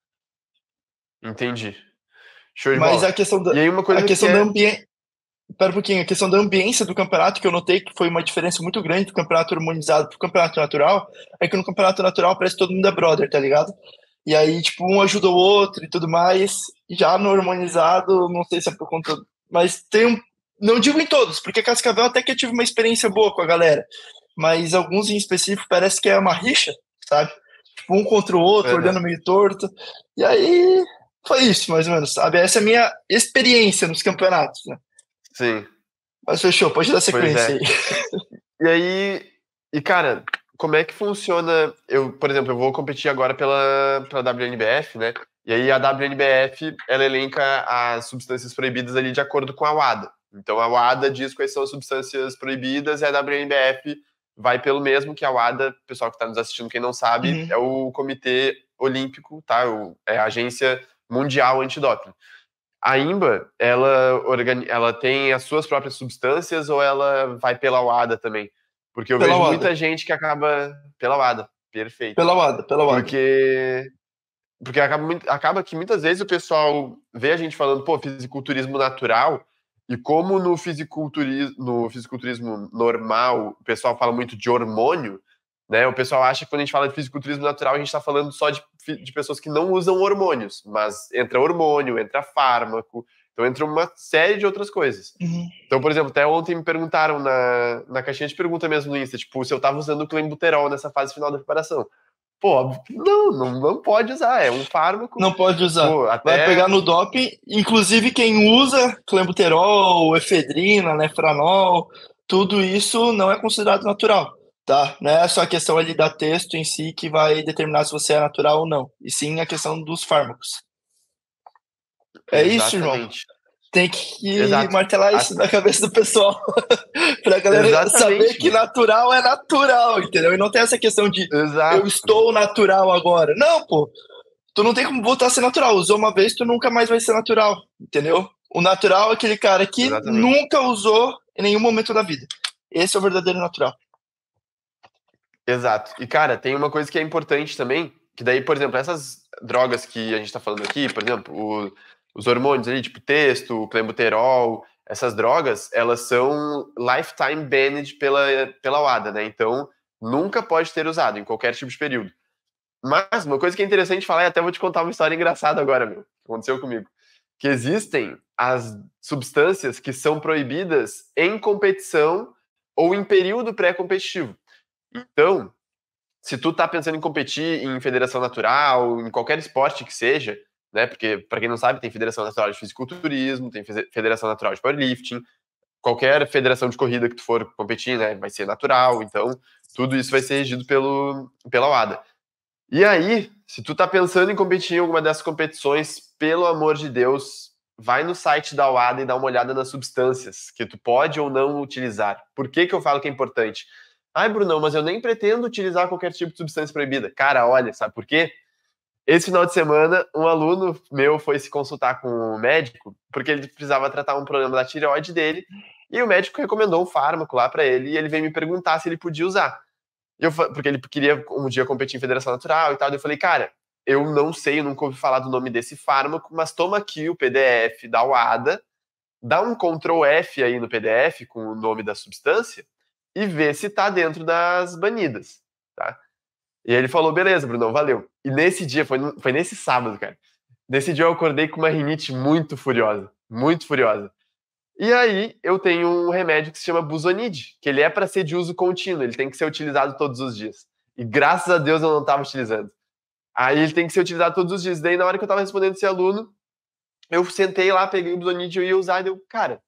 Entendi. Show de bola. Mas a questão da ambiência. Pera um pouquinho, a questão da ambiência do campeonato, que eu notei que foi uma diferença muito grande do campeonato harmonizado pro campeonato natural, é que no campeonato natural parece que todo mundo é brother, tá ligado? E aí, tipo, um ajuda o outro e tudo mais. Já no harmonizado, não sei se é por conta. Mas tem não digo em todos, porque Cascavel até que eu tive uma experiência boa com a galera. Mas alguns em específico parece que é uma rixa, sabe? Tipo, um contra o outro, olhando meio torto. E aí, foi isso, mais ou menos, sabe? Essa é a minha experiência nos campeonatos, né? Sim. Mas fechou, pode dar sequência aí. E aí, cara, como é que funciona? Por exemplo, eu vou competir agora pela WNBF, né? E aí a WNBF, ela elenca as substâncias proibidas ali de acordo com a WADA. Então a WADA diz quais são as substâncias proibidas e a WNBF vai pelo mesmo que a WADA, pessoal que está nos assistindo, quem não sabe, é o Comitê Olímpico, tá? É a Agência Mundial Antidoping. A IMBA, ela tem as suas próprias substâncias ou ela vai pela WADA também? Porque eu vejo muita gente que acaba pela WADA. Perfeito. Pela WADA. Porque acaba que muitas vezes o pessoal vê a gente falando, pô, fisiculturismo natural, e como no fisiculturismo normal o pessoal fala muito de hormônio, né? O pessoal acha que quando a gente fala de fisiculturismo natural, a gente está falando só de pessoas que não usam hormônios, mas entra hormônio, entra fármaco, então entra uma série de outras coisas. Então, por exemplo, até ontem me perguntaram na caixinha de pergunta mesmo no Insta, tipo, se eu estava usando o clenbuterol nessa fase final da preparação. Pô, não pode usar, é um fármaco. Não pode usar. Pô, vai pegar no doping, inclusive quem usa clenbuterol, efedrina, nefranol, tudo isso não é considerado natural. Tá, não é só a questão ali da texto em si que vai determinar se você é natural ou não, e sim a questão dos fármacos. É isso, João. Exatamente. Tem que Exato. martelar isso na cabeça do pessoal pra galera saber Exatamente, que mano. natural é natural, entendeu? E não tem essa questão de eu Exato. estou natural agora. Não, pô. Tu não tem como voltar a ser natural. Usou uma vez, tu nunca mais vai ser natural, entendeu? O natural é aquele cara que Exatamente. nunca usou em nenhum momento da vida. Esse é o verdadeiro natural. Exato. E, cara, tem uma coisa que é importante também, que daí, por exemplo, essas drogas que a gente tá falando aqui, por exemplo, os hormônios ali, tipo testo, o clenbuterol, essas drogas, elas são lifetime banned pela WADA, né? Então, nunca pode ter usado em qualquer tipo de período. Mas uma coisa que é interessante falar, e até vou te contar uma história engraçada agora, meu, que aconteceu comigo. Que existem as substâncias que são proibidas em competição ou em período pré-competitivo. Então, se tu tá pensando em competir em federação natural, em qualquer esporte que seja, né? Porque, para quem não sabe, tem Federação Natural de Fisiculturismo, tem Federação Natural de Powerlifting, qualquer federação de corrida que tu for competir, né, vai ser natural, então tudo isso vai ser regido pela WADA. E aí, se tu tá pensando em competir em alguma dessas competições, pelo amor de Deus, vai no site da WADA e dá uma olhada nas substâncias que tu pode ou não utilizar. Por que que eu falo que é importante? Ai, Brunão, mas eu nem pretendo utilizar qualquer tipo de substância proibida. Cara, olha, sabe por quê? Esse final de semana, um aluno meu foi se consultar com o médico porque ele precisava tratar um problema da tireoide dele e o médico recomendou um fármaco lá para ele e ele veio me perguntar se ele podia usar. Porque ele queria um dia competir em Federação Natural e tal. Eu falei, cara, eu não sei, eu nunca ouvi falar do nome desse fármaco, mas toma aqui o PDF da UADA, dá um Ctrl F aí no PDF com o nome da substância e vê se tá dentro das banidas, tá? E ele falou, beleza, Brunão, valeu. E nesse dia, foi nesse sábado, cara. Nesse dia eu acordei com uma rinite muito furiosa, muito furiosa. E aí eu tenho um remédio que se chama Buzonide, que ele é para ser de uso contínuo, ele tem que ser utilizado todos os dias. E graças a Deus eu não estava utilizando. Aí ele tem que ser utilizado todos os dias. Daí na hora que eu estava respondendo esse aluno, eu sentei lá, peguei o Buzonide e eu ia usar, e deu, cara,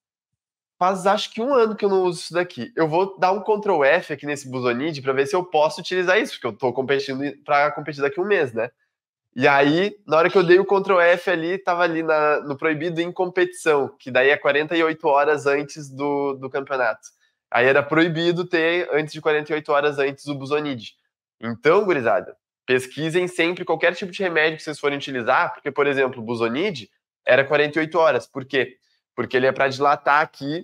faz acho que um ano que eu não uso isso daqui. Eu vou dar um Ctrl F aqui nesse Buzonide para ver se eu posso utilizar isso, porque eu tô competindo para competir daqui a um mês, né? E aí, na hora que eu dei o Ctrl F ali, tava ali no proibido em competição, que daí é 48 horas antes do campeonato. Aí era proibido ter antes de 48 horas antes o Buzonide. Então, gurizada, pesquisem sempre qualquer tipo de remédio que vocês forem utilizar, porque, por exemplo, o Buzonide era 48 horas. Por quê? Porque ele é para dilatar aqui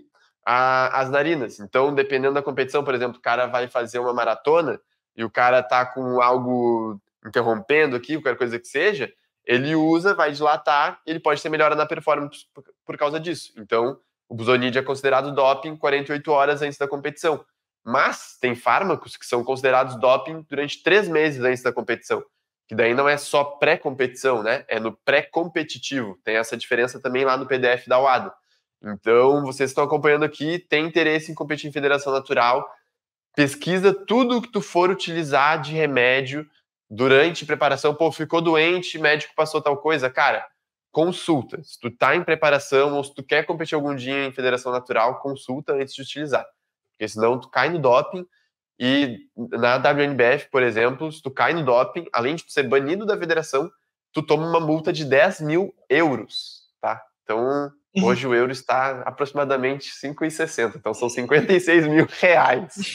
as narinas. Então, dependendo da competição, por exemplo, o cara vai fazer uma maratona e o cara tá com algo interrompendo aqui, qualquer coisa que seja, ele usa, vai dilatar, e ele pode ter melhora na performance por causa disso. Então, o Buzonide é considerado doping 48 horas antes da competição. Mas tem fármacos que são considerados doping durante 3 meses antes da competição. Que daí não é só pré-competição, né? É no pré-competitivo. Tem essa diferença também lá no PDF da UADA. Então, vocês estão acompanhando aqui, tem interesse em competir em Federação Natural, pesquisa tudo que tu for utilizar de remédio durante preparação. Pô, ficou doente, médico passou tal coisa. Cara, consulta. Se tu tá em preparação ou se tu quer competir algum dia em Federação Natural, consulta antes de utilizar. Porque senão tu cai no doping e na WNBF, por exemplo, se tu cai no doping, além de tu ser banido da federação, tu toma uma multa de 10 mil euros, tá? Então, hoje o euro está aproximadamente 5,60, então são 56 mil reais.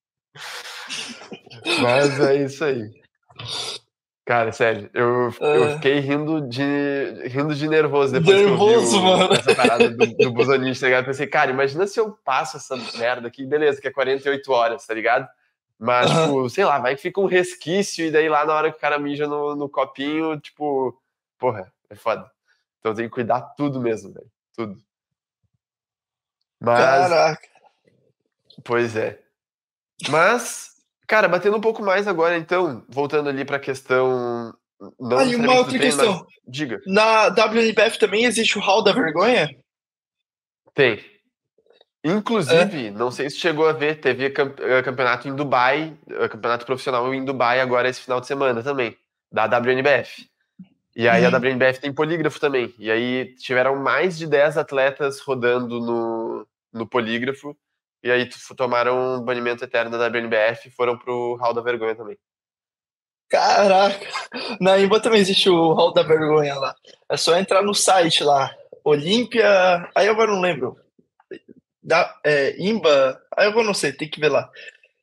Mas é isso aí. Cara, sério, eu fiquei rindo de nervoso depois que eu vi Nervoso, mano. essa parada do Buzonite, tá ligado? Pensei, cara, imagina se eu passo essa merda aqui, beleza, que é 48 horas, tá ligado? Mas, tipo, sei lá, vai que fica um resquício e daí lá na hora que o cara mija no copinho, tipo, porra, é foda. Então tem que cuidar tudo mesmo, velho, tudo. Mas, Caraca. pois é. Mas, cara, batendo um pouco mais agora, então, voltando ali pra questão, não E uma necessariamente do outra treino, mas questão. diga. Na WNBF também existe o Hall da Vergonha? Tem. É. Inclusive, não sei se chegou a ver, teve campeonato em Dubai, campeonato profissional em Dubai agora esse final de semana também, da WNBF. E aí a WNBF tem polígrafo também. E aí tiveram mais de 10 atletas rodando no polígrafo. e aí tomaram um banimento eterno da WNBF e foram pro Hall da Vergonha também. Caraca! Na IMBA também existe o Hall da Vergonha lá. É só entrar no site lá. Olímpia. Aí eu agora não lembro. IMBA. Aí eu não sei, tem que ver lá.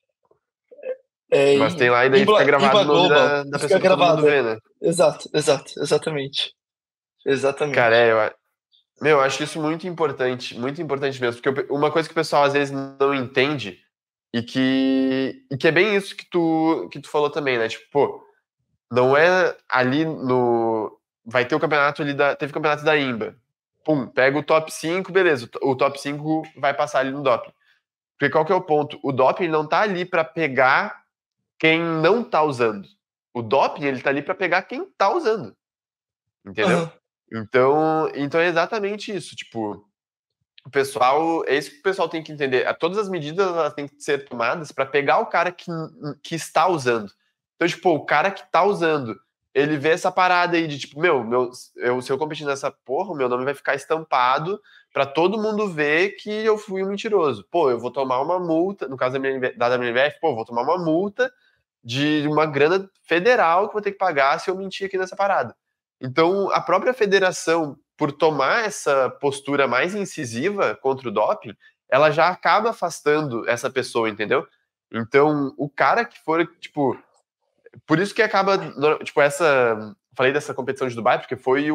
Mas tem lá e daí fica gravado IMBA o nome Global. da Fica pessoa pra todo mundo gravado. ver, né? Exato, exatamente. Cara, eu acho isso muito importante mesmo, porque uma coisa que o pessoal às vezes não entende e que é bem isso que tu falou também, né? Tipo, pô, não é ali no. Vai ter o campeonato ali teve o campeonato da IMBA. Pum, pega o top 5, beleza. O top 5 vai passar ali no doping. Porque qual que é o ponto? O doping não tá ali para pegar quem não tá usando. O doping, ele tá ali para pegar quem tá usando. Entendeu? Uhum. Então é exatamente isso. Tipo, é isso que o pessoal tem que entender. Todas as medidas elas têm que ser tomadas para pegar o cara que está usando. Então, tipo, o cara que tá usando, ele vê essa parada aí de tipo, se eu competir nessa porra, o meu nome vai ficar estampado para todo mundo ver que eu fui um mentiroso. Pô, eu vou tomar uma multa, no caso da WNBF, pô, vou tomar uma multa de uma grana federal que eu vou ter que pagar se eu mentir aqui nessa parada. Então, a própria federação, por tomar essa postura mais incisiva contra o doping, ela já acaba afastando essa pessoa, entendeu? Então, o cara que for, tipo, por isso que acaba, tipo, falei dessa competição de Dubai, porque foi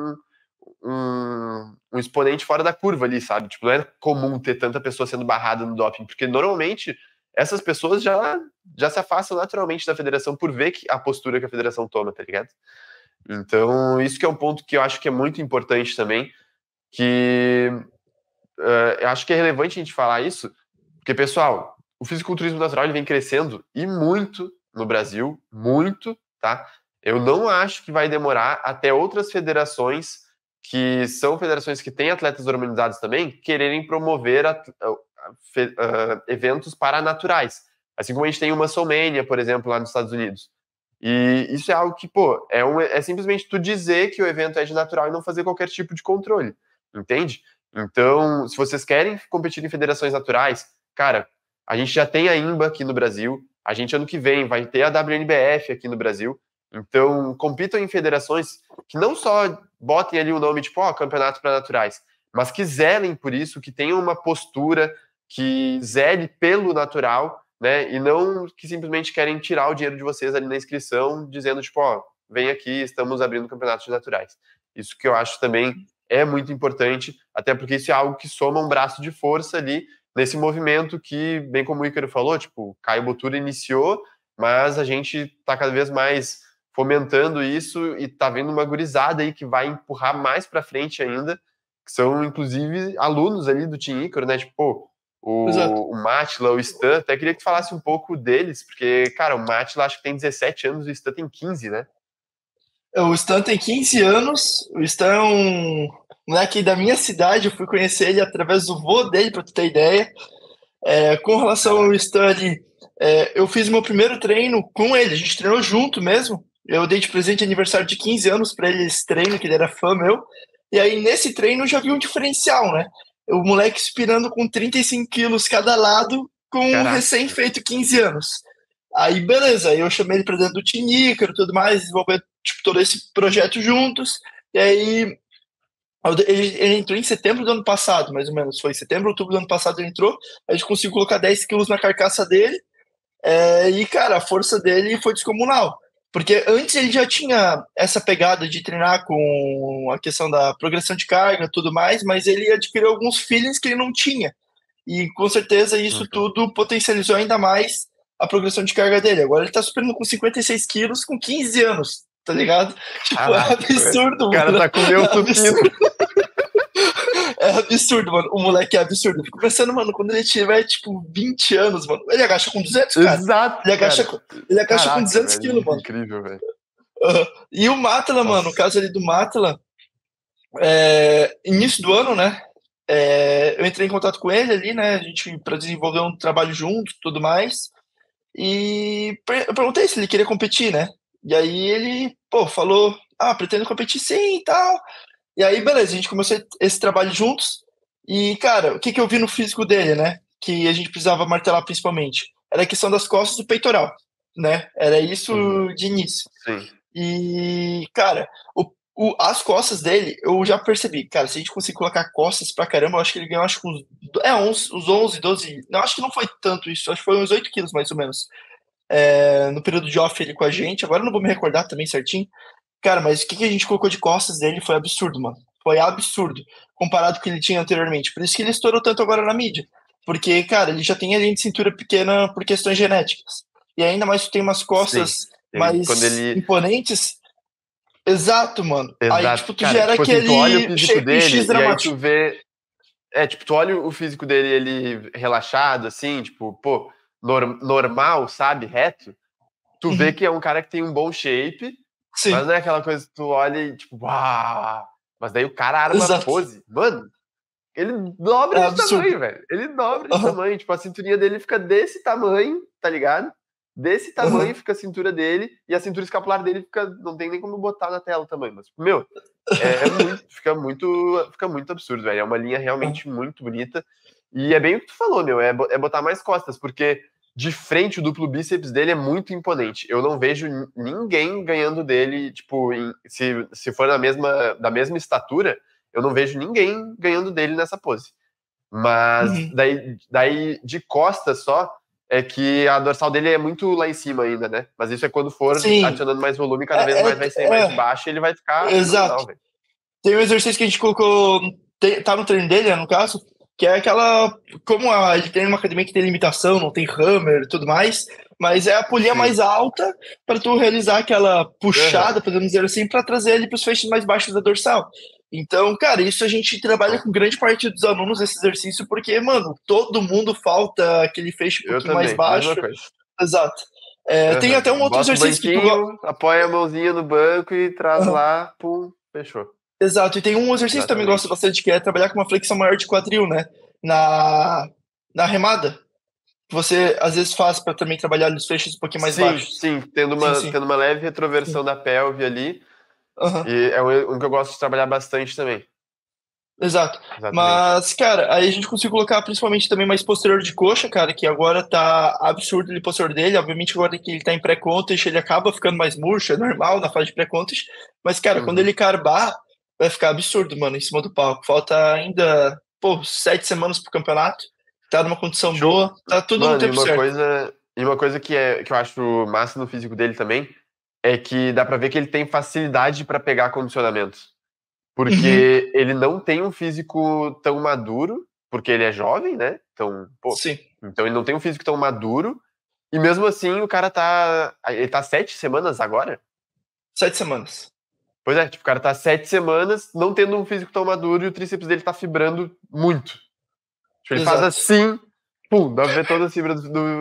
um exponente fora da curva ali, sabe? Tipo, não é comum ter tanta pessoa sendo barrada no doping, porque normalmente essas pessoas já se afastam naturalmente da federação por ver a postura que a federação toma, tá ligado? Então, isso que é um ponto que eu acho que é muito importante também, que eu acho que é relevante a gente falar isso, porque, pessoal, o fisiculturismo natural ele vem crescendo e muito no Brasil, muito, tá? Eu não acho que vai demorar até outras federações, que são federações que têm atletas organizados também, quererem promover eventos paranaturais. Assim como a gente tem o Musclemania, por exemplo, lá nos Estados Unidos. E isso é algo que, pô, é simplesmente tu dizer que o evento é de natural e não fazer qualquer tipo de controle, entende? Então, se vocês querem competir em federações naturais, cara, a gente já tem a IMBA aqui no Brasil, a gente ano que vem vai ter a WNBF aqui no Brasil, então compitam em federações que não só botem ali o nome, tipo, ó, campeonato para naturais, mas que zelem por isso, que tenham uma postura, que zele pelo natural, né? E não que simplesmente querem tirar o dinheiro de vocês ali na inscrição, dizendo, tipo, ó, vem aqui, estamos abrindo campeonatos naturais. Isso que eu acho também é muito importante, até porque isso é algo que soma um braço de força ali nesse movimento que, bem como o Ícaro falou, tipo, Caio Botura iniciou, mas a gente tá cada vez mais fomentando isso e tá vendo uma gurizada aí que vai empurrar mais para frente ainda, que são inclusive alunos ali do Team Ícaro, né? Tipo, pô, o Matila, o Stan, até queria que tu falasse um pouco deles, porque, cara, o Matila acho que tem 17 anos e o Stan tem 15, né? O Stan tem 15 anos, o Stan é um moleque da minha cidade, eu fui conhecer ele através do vô dele, pra tu ter ideia. Com relação ao Stan ali, eu fiz meu primeiro treino com ele, a gente treinou junto mesmo. Eu dei de presente de aniversário de 15 anos para ele esse treino, que ele era fã meu. E aí nesse treino eu já vi um diferencial, né? O moleque inspirando com 35 quilos cada lado, com um recém-feito 15 anos. Aí beleza, aí eu chamei ele para dentro do Tinícaro e tudo mais, desenvolvendo tipo, todo esse projeto juntos. E aí ele entrou em setembro do ano passado, mais ou menos. Foi setembro, outubro do ano passado ele entrou. A gente conseguiu colocar 10 quilos na carcaça dele. E, cara, a força dele foi descomunal. Porque antes ele já tinha essa pegada de treinar com a questão da progressão de carga e tudo mais, mas ele adquiriu alguns feelings que ele não tinha. E com certeza isso tudo potencializou ainda mais a progressão de carga dele. Agora ele tá superando com 56 quilos com 15 anos, tá ligado? Tipo, Caraca, é absurdo, o cara mano. tá com o meu supino. É absurdo, mano. O moleque é absurdo. Eu fico pensando, mano, quando ele tiver, tipo, 20 anos, mano, ele agacha com 200, cara. Exato, Ele agacha com 200 velho, quilos, mano. Incrível, velho. E o Matala, mano, o caso ali do Matala, início do ano, né? Eu entrei em contato com ele ali, né? A gente para desenvolver um trabalho junto, tudo mais. E eu perguntei se ele queria competir, né? E aí ele, pô, falou: pretendo competir sim e tal. E aí, beleza, a gente começou esse trabalho juntos. E, cara, o que eu vi no físico dele, né? que a gente precisava martelar principalmente. Era a questão das costas do peitoral, né? Era isso de início. Sim. E, cara, as costas dele, eu já percebi. Cara, se a gente conseguir colocar costas pra caramba, eu acho que ele ganhou, acho que uns 11, 12. Não, acho que não foi tanto isso. Acho que foi uns 8 quilos, mais ou menos. No período de off ele com a gente. Agora eu não vou me recordar também certinho. Cara, mas o que a gente colocou de costas dele foi absurdo, mano. Foi absurdo. Comparado com o que ele tinha anteriormente. Por isso que ele estourou tanto agora na mídia. Porque, cara, ele já tem a linha de cintura pequena por questões genéticas. E ainda mais tu tem umas costas mais imponentes. Exato, mano. Exato. Aí, tipo, tu gera tipo aquele assim, tu olha o físico shape dele X e aí dramático. tu vê... tipo, tu olha o físico dele, ele relaxado, assim, tipo, pô, normal, sabe? Reto. Tu vê que é um cara que tem um bom shape, Sim. mas não é aquela coisa que tu olha e, tipo, uau! Mas daí o cara arma a pose. Mano, ele dobra de tamanho, velho. Ele dobra de tamanho. Tipo, a cinturinha dele fica desse tamanho, tá ligado? Desse tamanho fica a cintura dele e a cintura escapular dele fica... Não tem nem como botar na tela o tamanho. Mas, meu, fica muito absurdo, velho. É uma linha realmente muito bonita. E é bem o que tu falou, meu. É botar mais costas, porque de frente o duplo bíceps dele é muito imponente. Eu não vejo ninguém ganhando dele, tipo, se for da mesma estatura, eu não vejo ninguém ganhando dele nessa pose. Mas daí de costas só, é que a dorsal dele é muito lá em cima ainda, né? Mas isso é quando for adicionando mais volume, cada vez mais vai ser mais baixo e ele vai ficar exato. velho. Tem um exercício que a gente colocou, tá no treino dele, no caso, que é aquela, como ele tem uma academia que tem limitação, não tem hammer e tudo mais, mas é a polia mais alta para tu realizar aquela puxada, podemos dizer assim, para trazer ele para os feixes mais baixos da dorsal. Então, cara, isso a gente trabalha com grande parte dos alunos, esse exercício, porque, mano, todo mundo falta aquele feixe um pouquinho mais baixo. Mesma coisa. Exato. Tem até um outro exercício que tu... apoia a mãozinha no banco e traz lá, pum, fechou. Exato, e tem um exercício que também gosto bastante, que é trabalhar com uma flexão maior de quadril, né? Na remada. Você, às vezes, faz para também trabalhar nos feixes um pouquinho mais baixos. Sim, tendo uma leve retroversão da pelve ali. E é um que eu gosto de trabalhar bastante também. Exato. Mas, cara, aí a gente conseguiu colocar principalmente também mais posterior de coxa, cara, que agora tá absurdo ele posterior dele. Obviamente, agora que ele tá em pré-contest, ele acaba ficando mais murcho, é normal na fase de pré-contest. Mas, cara, quando ele carbar, vai ficar absurdo, mano, em cima do palco. Falta ainda, 7 semanas pro campeonato. Tá numa condição boa, tá tudo no tempo certo. E uma coisa que eu acho massa no físico dele também é que dá pra ver que ele tem facilidade pra pegar condicionamentos. Porque ele não tem um físico tão maduro, porque ele é jovem, né? Então, então ele não tem um físico tão maduro. E mesmo assim, o cara ele tá 7 semanas agora? 7 semanas. Pois é, tipo, o cara tá 7 semanas não tendo um físico tão maduro e o tríceps dele tá fibrando muito. Tipo, ele faz assim, pum, dá pra ver todas as fibras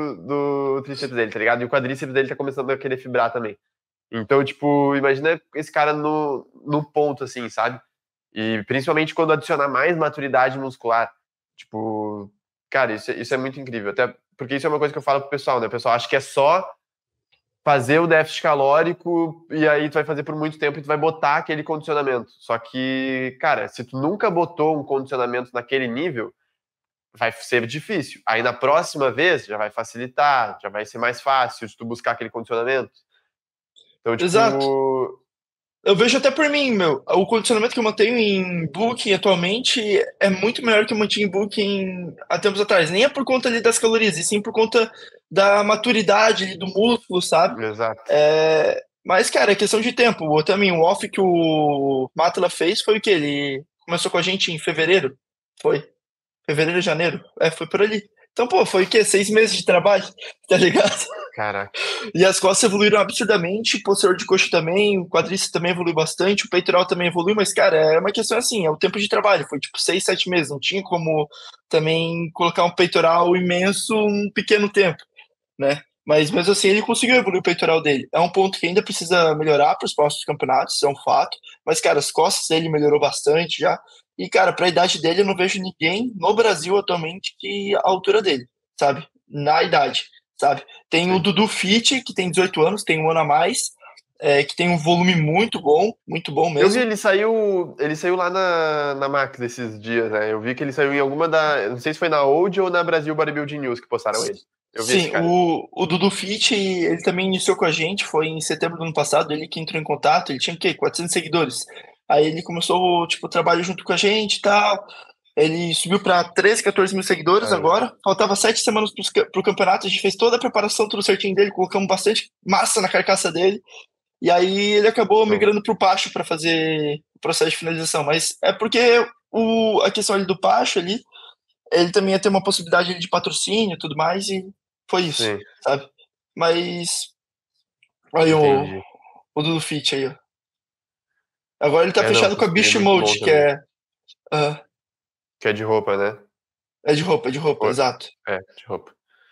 do tríceps dele, tá ligado? E o quadríceps dele tá começando a querer fibrar também. Então, tipo, imagina esse cara no ponto, assim, sabe? E principalmente quando adicionar mais maturidade muscular. Tipo, cara, isso é muito incrível. Até porque isso é uma coisa que eu falo pro pessoal, né? O pessoal acha que é só fazer o déficit calórico e aí tu vai fazer por muito tempo e tu vai botar aquele condicionamento. Só que, cara, se tu nunca botou um condicionamento naquele nível, vai ser difícil. Aí na próxima vez já vai facilitar, já vai ser mais fácil de tu buscar aquele condicionamento. Então, tipo... Exato. Eu vejo até por mim, meu. O condicionamento que eu mantenho em Booking atualmente é muito melhor que eu mantinha em Booking há tempos atrás. Nem é por conta ali das calorias, e sim por conta da maturidade ali do músculo, sabe? Exato. Mas, cara, é questão de tempo. Também o off que o Matla fez foi o quê? Ele começou com a gente em fevereiro? Foi? Fevereiro, janeiro? Foi por ali. Então, foi o quê? 6 meses de trabalho, tá ligado? Caraca. E as costas evoluíram absurdamente, o posterior de coxa também, o quadríceps também evoluiu bastante, o peitoral também evoluiu, mas, cara, é uma questão assim, é o tempo de trabalho, foi tipo 6, 7 meses, não tinha como também colocar um peitoral imenso em um pequeno tempo, né? Mas mesmo assim ele conseguiu evoluir o peitoral dele. É um ponto que ainda precisa melhorar para os próximos campeonatos, é um fato, mas, cara, as costas dele melhorou bastante já, e, cara, para a idade dele eu não vejo ninguém no Brasil atualmente que a altura dele, sabe? Na idade. Sabe? Tem o Dudu Fit, que tem 18 anos, tem um ano a mais. que tem um volume muito bom mesmo. Eu vi, ele saiu lá na Max esses dias, né? Eu vi que ele saiu em alguma não sei se foi na Old ou na Brasil Bodybuilding News que postaram ele. Eu vi esse Sim, cara. o Dudu Fit, ele também iniciou com a gente, foi em setembro do ano passado, ele que entrou em contato, ele tinha o quê? 400 seguidores. Aí ele começou, tipo, o trabalho junto com a gente e tal. Ele subiu para 13, 14 mil seguidores agora. Faltava 7 semanas pro campeonato, a gente fez toda a preparação, tudo certinho dele, colocamos bastante massa na carcaça dele. E aí ele acabou migrando pro Pacho para fazer o processo de finalização. Mas é porque a questão ali do Pacho ali, ele também ia ter uma possibilidade de patrocínio e tudo mais, e foi isso, Sim. sabe? Mas aí Entendi. o Dudu Fit aí, ó. Agora ele tá Não, fechado com a ele é Beast muito bom Mode, que também. Que é de roupa, né? é de roupa, exato. É, de roupa.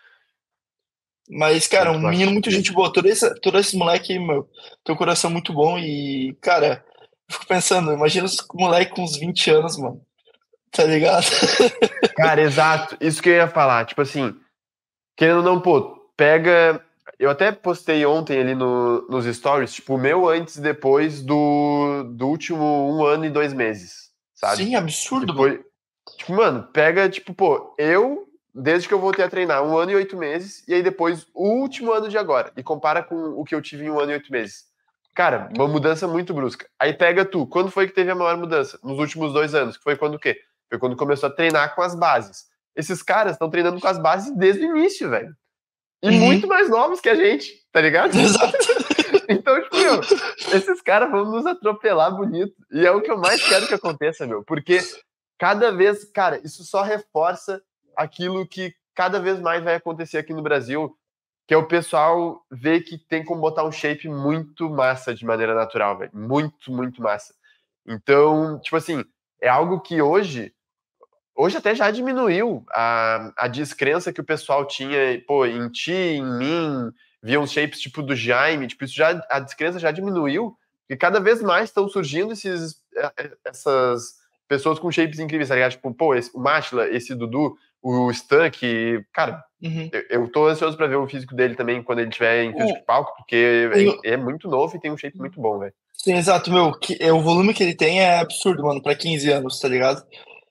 Mas, cara, um Muito massa. menino muito gente boa. Todo esse moleque, meu, tem um coração muito bom e, cara, eu fico pensando, imagina os moleque com uns 20 anos, mano. Tá ligado? Cara, exato. Isso que eu ia falar. Tipo assim, querendo ou não, pô, pega. Eu até postei ontem ali nos stories, tipo, o meu antes e depois do último 1 ano e 2 meses, sabe? Sim, Que absurdo, mano. foi. Tipo, mano, pega, tipo, pô, desde que eu voltei a treinar, 1 ano e 8 meses, e aí depois o último ano de agora, e compara com o que eu tive em 1 ano e 8 meses. Cara, uma mudança muito brusca. Aí pega tu, quando foi que teve a maior mudança? Nos últimos 2 anos, que foi quando o quê? Foi quando começou a treinar com as bases. Esses caras estão treinando com as bases desde o início, velho. E muito mais novos que a gente, tá ligado? Exato. Então, tipo, meu, esses caras vão nos atropelar bonito. E é o que eu mais quero que aconteça, meu. Porque cada vez, cara, isso só reforça aquilo que cada vez mais vai acontecer aqui no Brasil, que é o pessoal ver que tem como botar um shape muito massa de maneira natural, velho. Muito, muito massa. Então, tipo assim, é algo que hoje até já diminuiu a descrença que o pessoal tinha, pô, em ti, em mim, via uns shapes tipo do Jaime, tipo, a descrença já diminuiu, e cada vez mais estão surgindo essas pessoas com shapes incríveis, tá ligado? Tipo, pô, o Mátila, esse Dudu, o Stan, que, cara, eu tô ansioso pra ver o físico dele também quando ele tiver em físico de palco, porque é muito novo e tem um shape muito bom, velho. Sim, exato, meu. O volume que ele tem é absurdo, mano, pra 15 anos, tá ligado?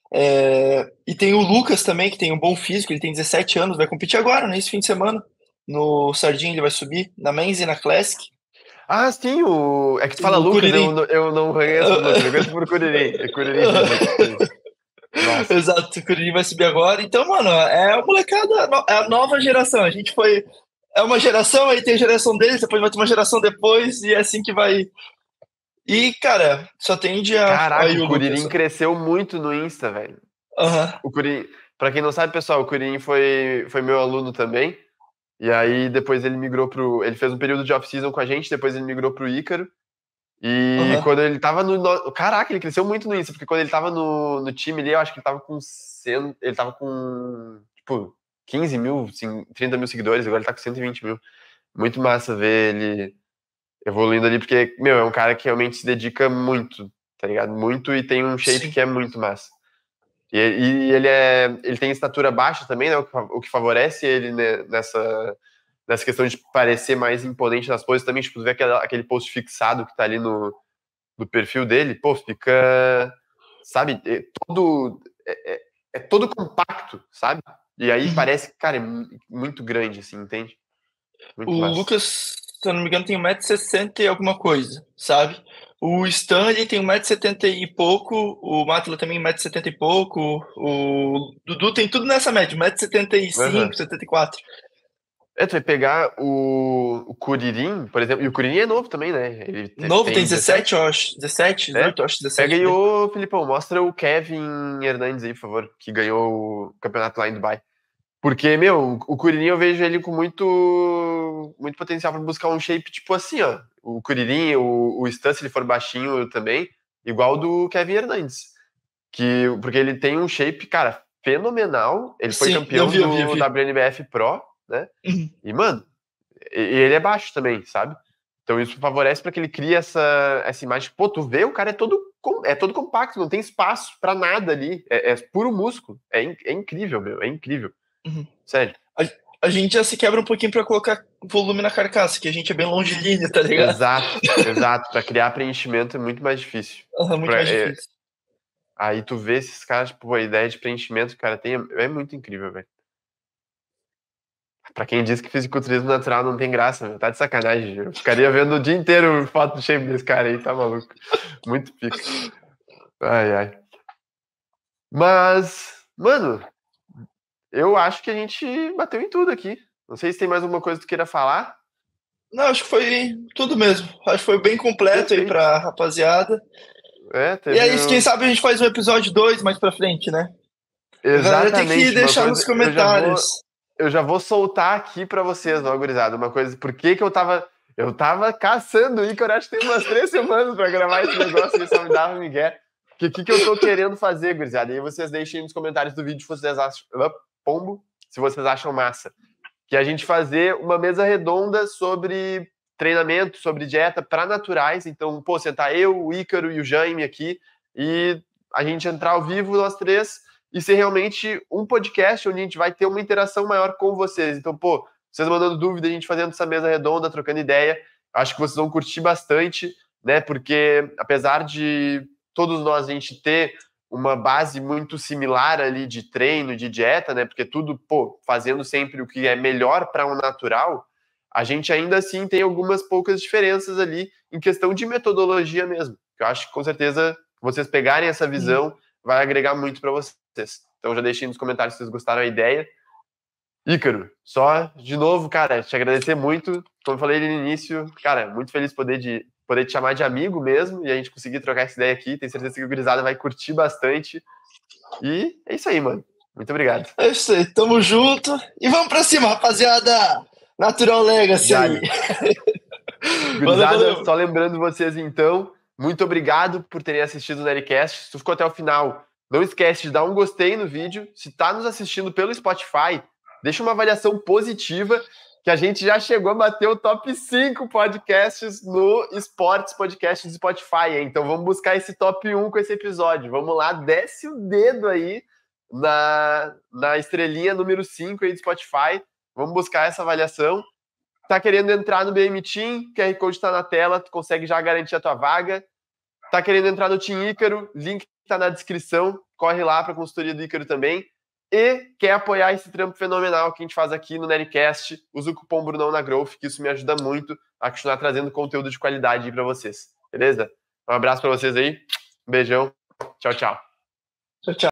E tem o Lucas também, que tem um bom físico, ele tem 17 anos, vai competir agora, nesse fim de semana. No Sardinha ele vai subir, na Men's e na Classic. Ah, sim, é que tu fala O Lucas, Curirim. eu não conheço o Lucas, eu conheço por Curirim, é Curirim Físico, sim. Massa. Exato, o Curirim vai subir agora. Então, mano, é a molecada, é a nova geração. A gente foi. É uma geração, aí tem a geração deles, depois vai ter uma geração depois, e é assim que vai. E, cara, só tende a. Caraca, Aí o o Lucas. Curirim cresceu muito no Insta, velho. Aham. O Curirim, pra quem não sabe, pessoal, o Curirim foi meu aluno também. E aí depois ele migrou ele fez um período de off-season com a gente, depois ele migrou pro Ícaro. E Aham. quando ele tava Caraca, ele cresceu muito no Insta, porque quando ele tava no time ali, eu acho que ele tava com ele tava com, tipo, 15 mil, 30 mil seguidores, agora ele tá com 120 mil. Muito massa ver ele evoluindo ali, porque, meu, é um cara que realmente se dedica muito, tá ligado? Muito e tem um shape Sim. que é muito massa. E ele tem estatura baixa também, né? O que favorece ele, né, nessa questão de parecer mais imponente nas poses também. Tipo, tu vê aquele post fixado que tá ali no perfil dele, pô, fica, sabe, é todo compacto, sabe? E aí Uhum. parece, cara, muito grande, assim, entende? O Muito massa. Lucas, se eu não me engano, tem 1,60 m e alguma coisa, sabe? O Stanley tem 1,70 m e pouco, o Mátila também 1,70 m e pouco, o Dudu tem tudo nessa média, 1,75 m, Aham. 74. Tu vai pegar o Curirim, por exemplo, e o Curirim é novo também, né? Ele Novo, tem tem 17, 17? eu acho. 17, É? 18, eu acho, Pega 17 aí, por aí. ô Filipão, mostra o Kevin Hernandes aí, por favor, que ganhou o campeonato lá em Dubai. Porque, meu, o Curirim eu vejo ele com muito potencial para buscar um shape tipo assim, ó. O Curirim, o Stan, se ele for baixinho também, igual do Kevin Hernandes. Porque ele tem um shape, cara, fenomenal. Ele foi Sim, eu campeão vi, eu vi, eu do vi. WNBF Pro, né? Uhum. E, mano, e ele é baixo também, sabe? Então isso favorece para que ele crie essa imagem. Pô, tu vê, o cara é todo compacto, não tem espaço para nada ali. É puro músculo. É incrível, meu. É incrível. Uhum. Sério. a gente já se quebra um pouquinho pra colocar volume na carcaça, que a gente é bem longilíneo, tá ligado? Exato. Pra criar preenchimento é muito mais difícil. Muito mais difícil. Aí tu vê esses caras, tipo, a ideia de preenchimento que o cara tem é muito incrível, velho. Pra quem diz que fisiculturismo natural não tem graça, meu, tá de sacanagem. Eu ficaria vendo o dia inteiro foto do shape desse cara aí, tá maluco. Muito pica. Ai. Mas, mano, eu acho que a gente bateu em tudo aqui. Não sei se tem mais alguma coisa que tu queira falar. Não, acho que foi tudo mesmo. Acho que foi bem completo. Perfeito. Aí pra rapaziada. E é isso, quem sabe a gente faz um episódio 2 mais pra frente, né? Exatamente. Tem que deixar nos comentários. Eu já vou soltar aqui pra vocês, ó, gurizada, uma coisa. Por que eu tava caçando o Ícaro, acho que tem umas 3 semanas pra gravar esse negócio, ele só me dava migué. O que eu tô querendo fazer, gurizada? E aí vocês deixem nos comentários do vídeo se vocês acham... se vocês acham massa. Que a gente fazer uma mesa redonda sobre treinamento, sobre dieta para naturais. Então, sentar eu, o Ícaro e o Jaime aqui e a gente entrar ao vivo, nós 3, e ser realmente um podcast onde a gente vai ter uma interação maior com vocês. Então, vocês mandando dúvida, a gente fazendo essa mesa redonda, trocando ideia, acho que vocês vão curtir bastante, né? Porque apesar de todos nós a gente ter uma base muito similar ali de treino, de dieta, né? Porque tudo, fazendo sempre o que é melhor para o natural, a gente ainda assim tem algumas poucas diferenças ali em questão de metodologia mesmo. Eu acho que com certeza vocês pegarem essa visão vai agregar muito para vocês. Então já deixem nos comentários se vocês gostaram da ideia. Ícaro, só de novo, cara, te agradecer muito. Como eu falei no início, cara, muito feliz de poder te chamar de amigo mesmo e a gente conseguir trocar essa ideia aqui. Tenho certeza que o gurizada vai curtir bastante. E é isso aí, mano. Muito obrigado. É isso aí, tamo junto. E vamos pra cima, rapaziada. Natural Legacy aí. Gurizada, valeu. Só lembrando vocês, então, muito obrigado por terem assistido o Nerdcast. Se tu ficou até o final, não esquece de dar um gostei no vídeo. Se tá nos assistindo pelo Spotify, deixa uma avaliação positiva, que a gente já chegou a bater o top 5 podcasts no Esportes Podcasts do Spotify, hein? Então vamos buscar esse top 1 com esse episódio. Vamos lá, desce o dedo aí na estrelinha número 5 aí do Spotify. Vamos buscar essa avaliação. Tá querendo entrar no BM Team, QR Code tá na tela, tu consegue já garantir a tua vaga. Tá querendo entrar no Team Ícaro, link tá na descrição, corre lá pra consultoria do Ícaro também. E quer apoiar esse trampo fenomenal que a gente faz aqui no Nerdcast, usa o cupom Brunão na Growth, que isso me ajuda muito a continuar trazendo conteúdo de qualidade aí pra vocês. Beleza? Um abraço pra vocês aí, um beijão, tchau, tchau. Tchau, tchau.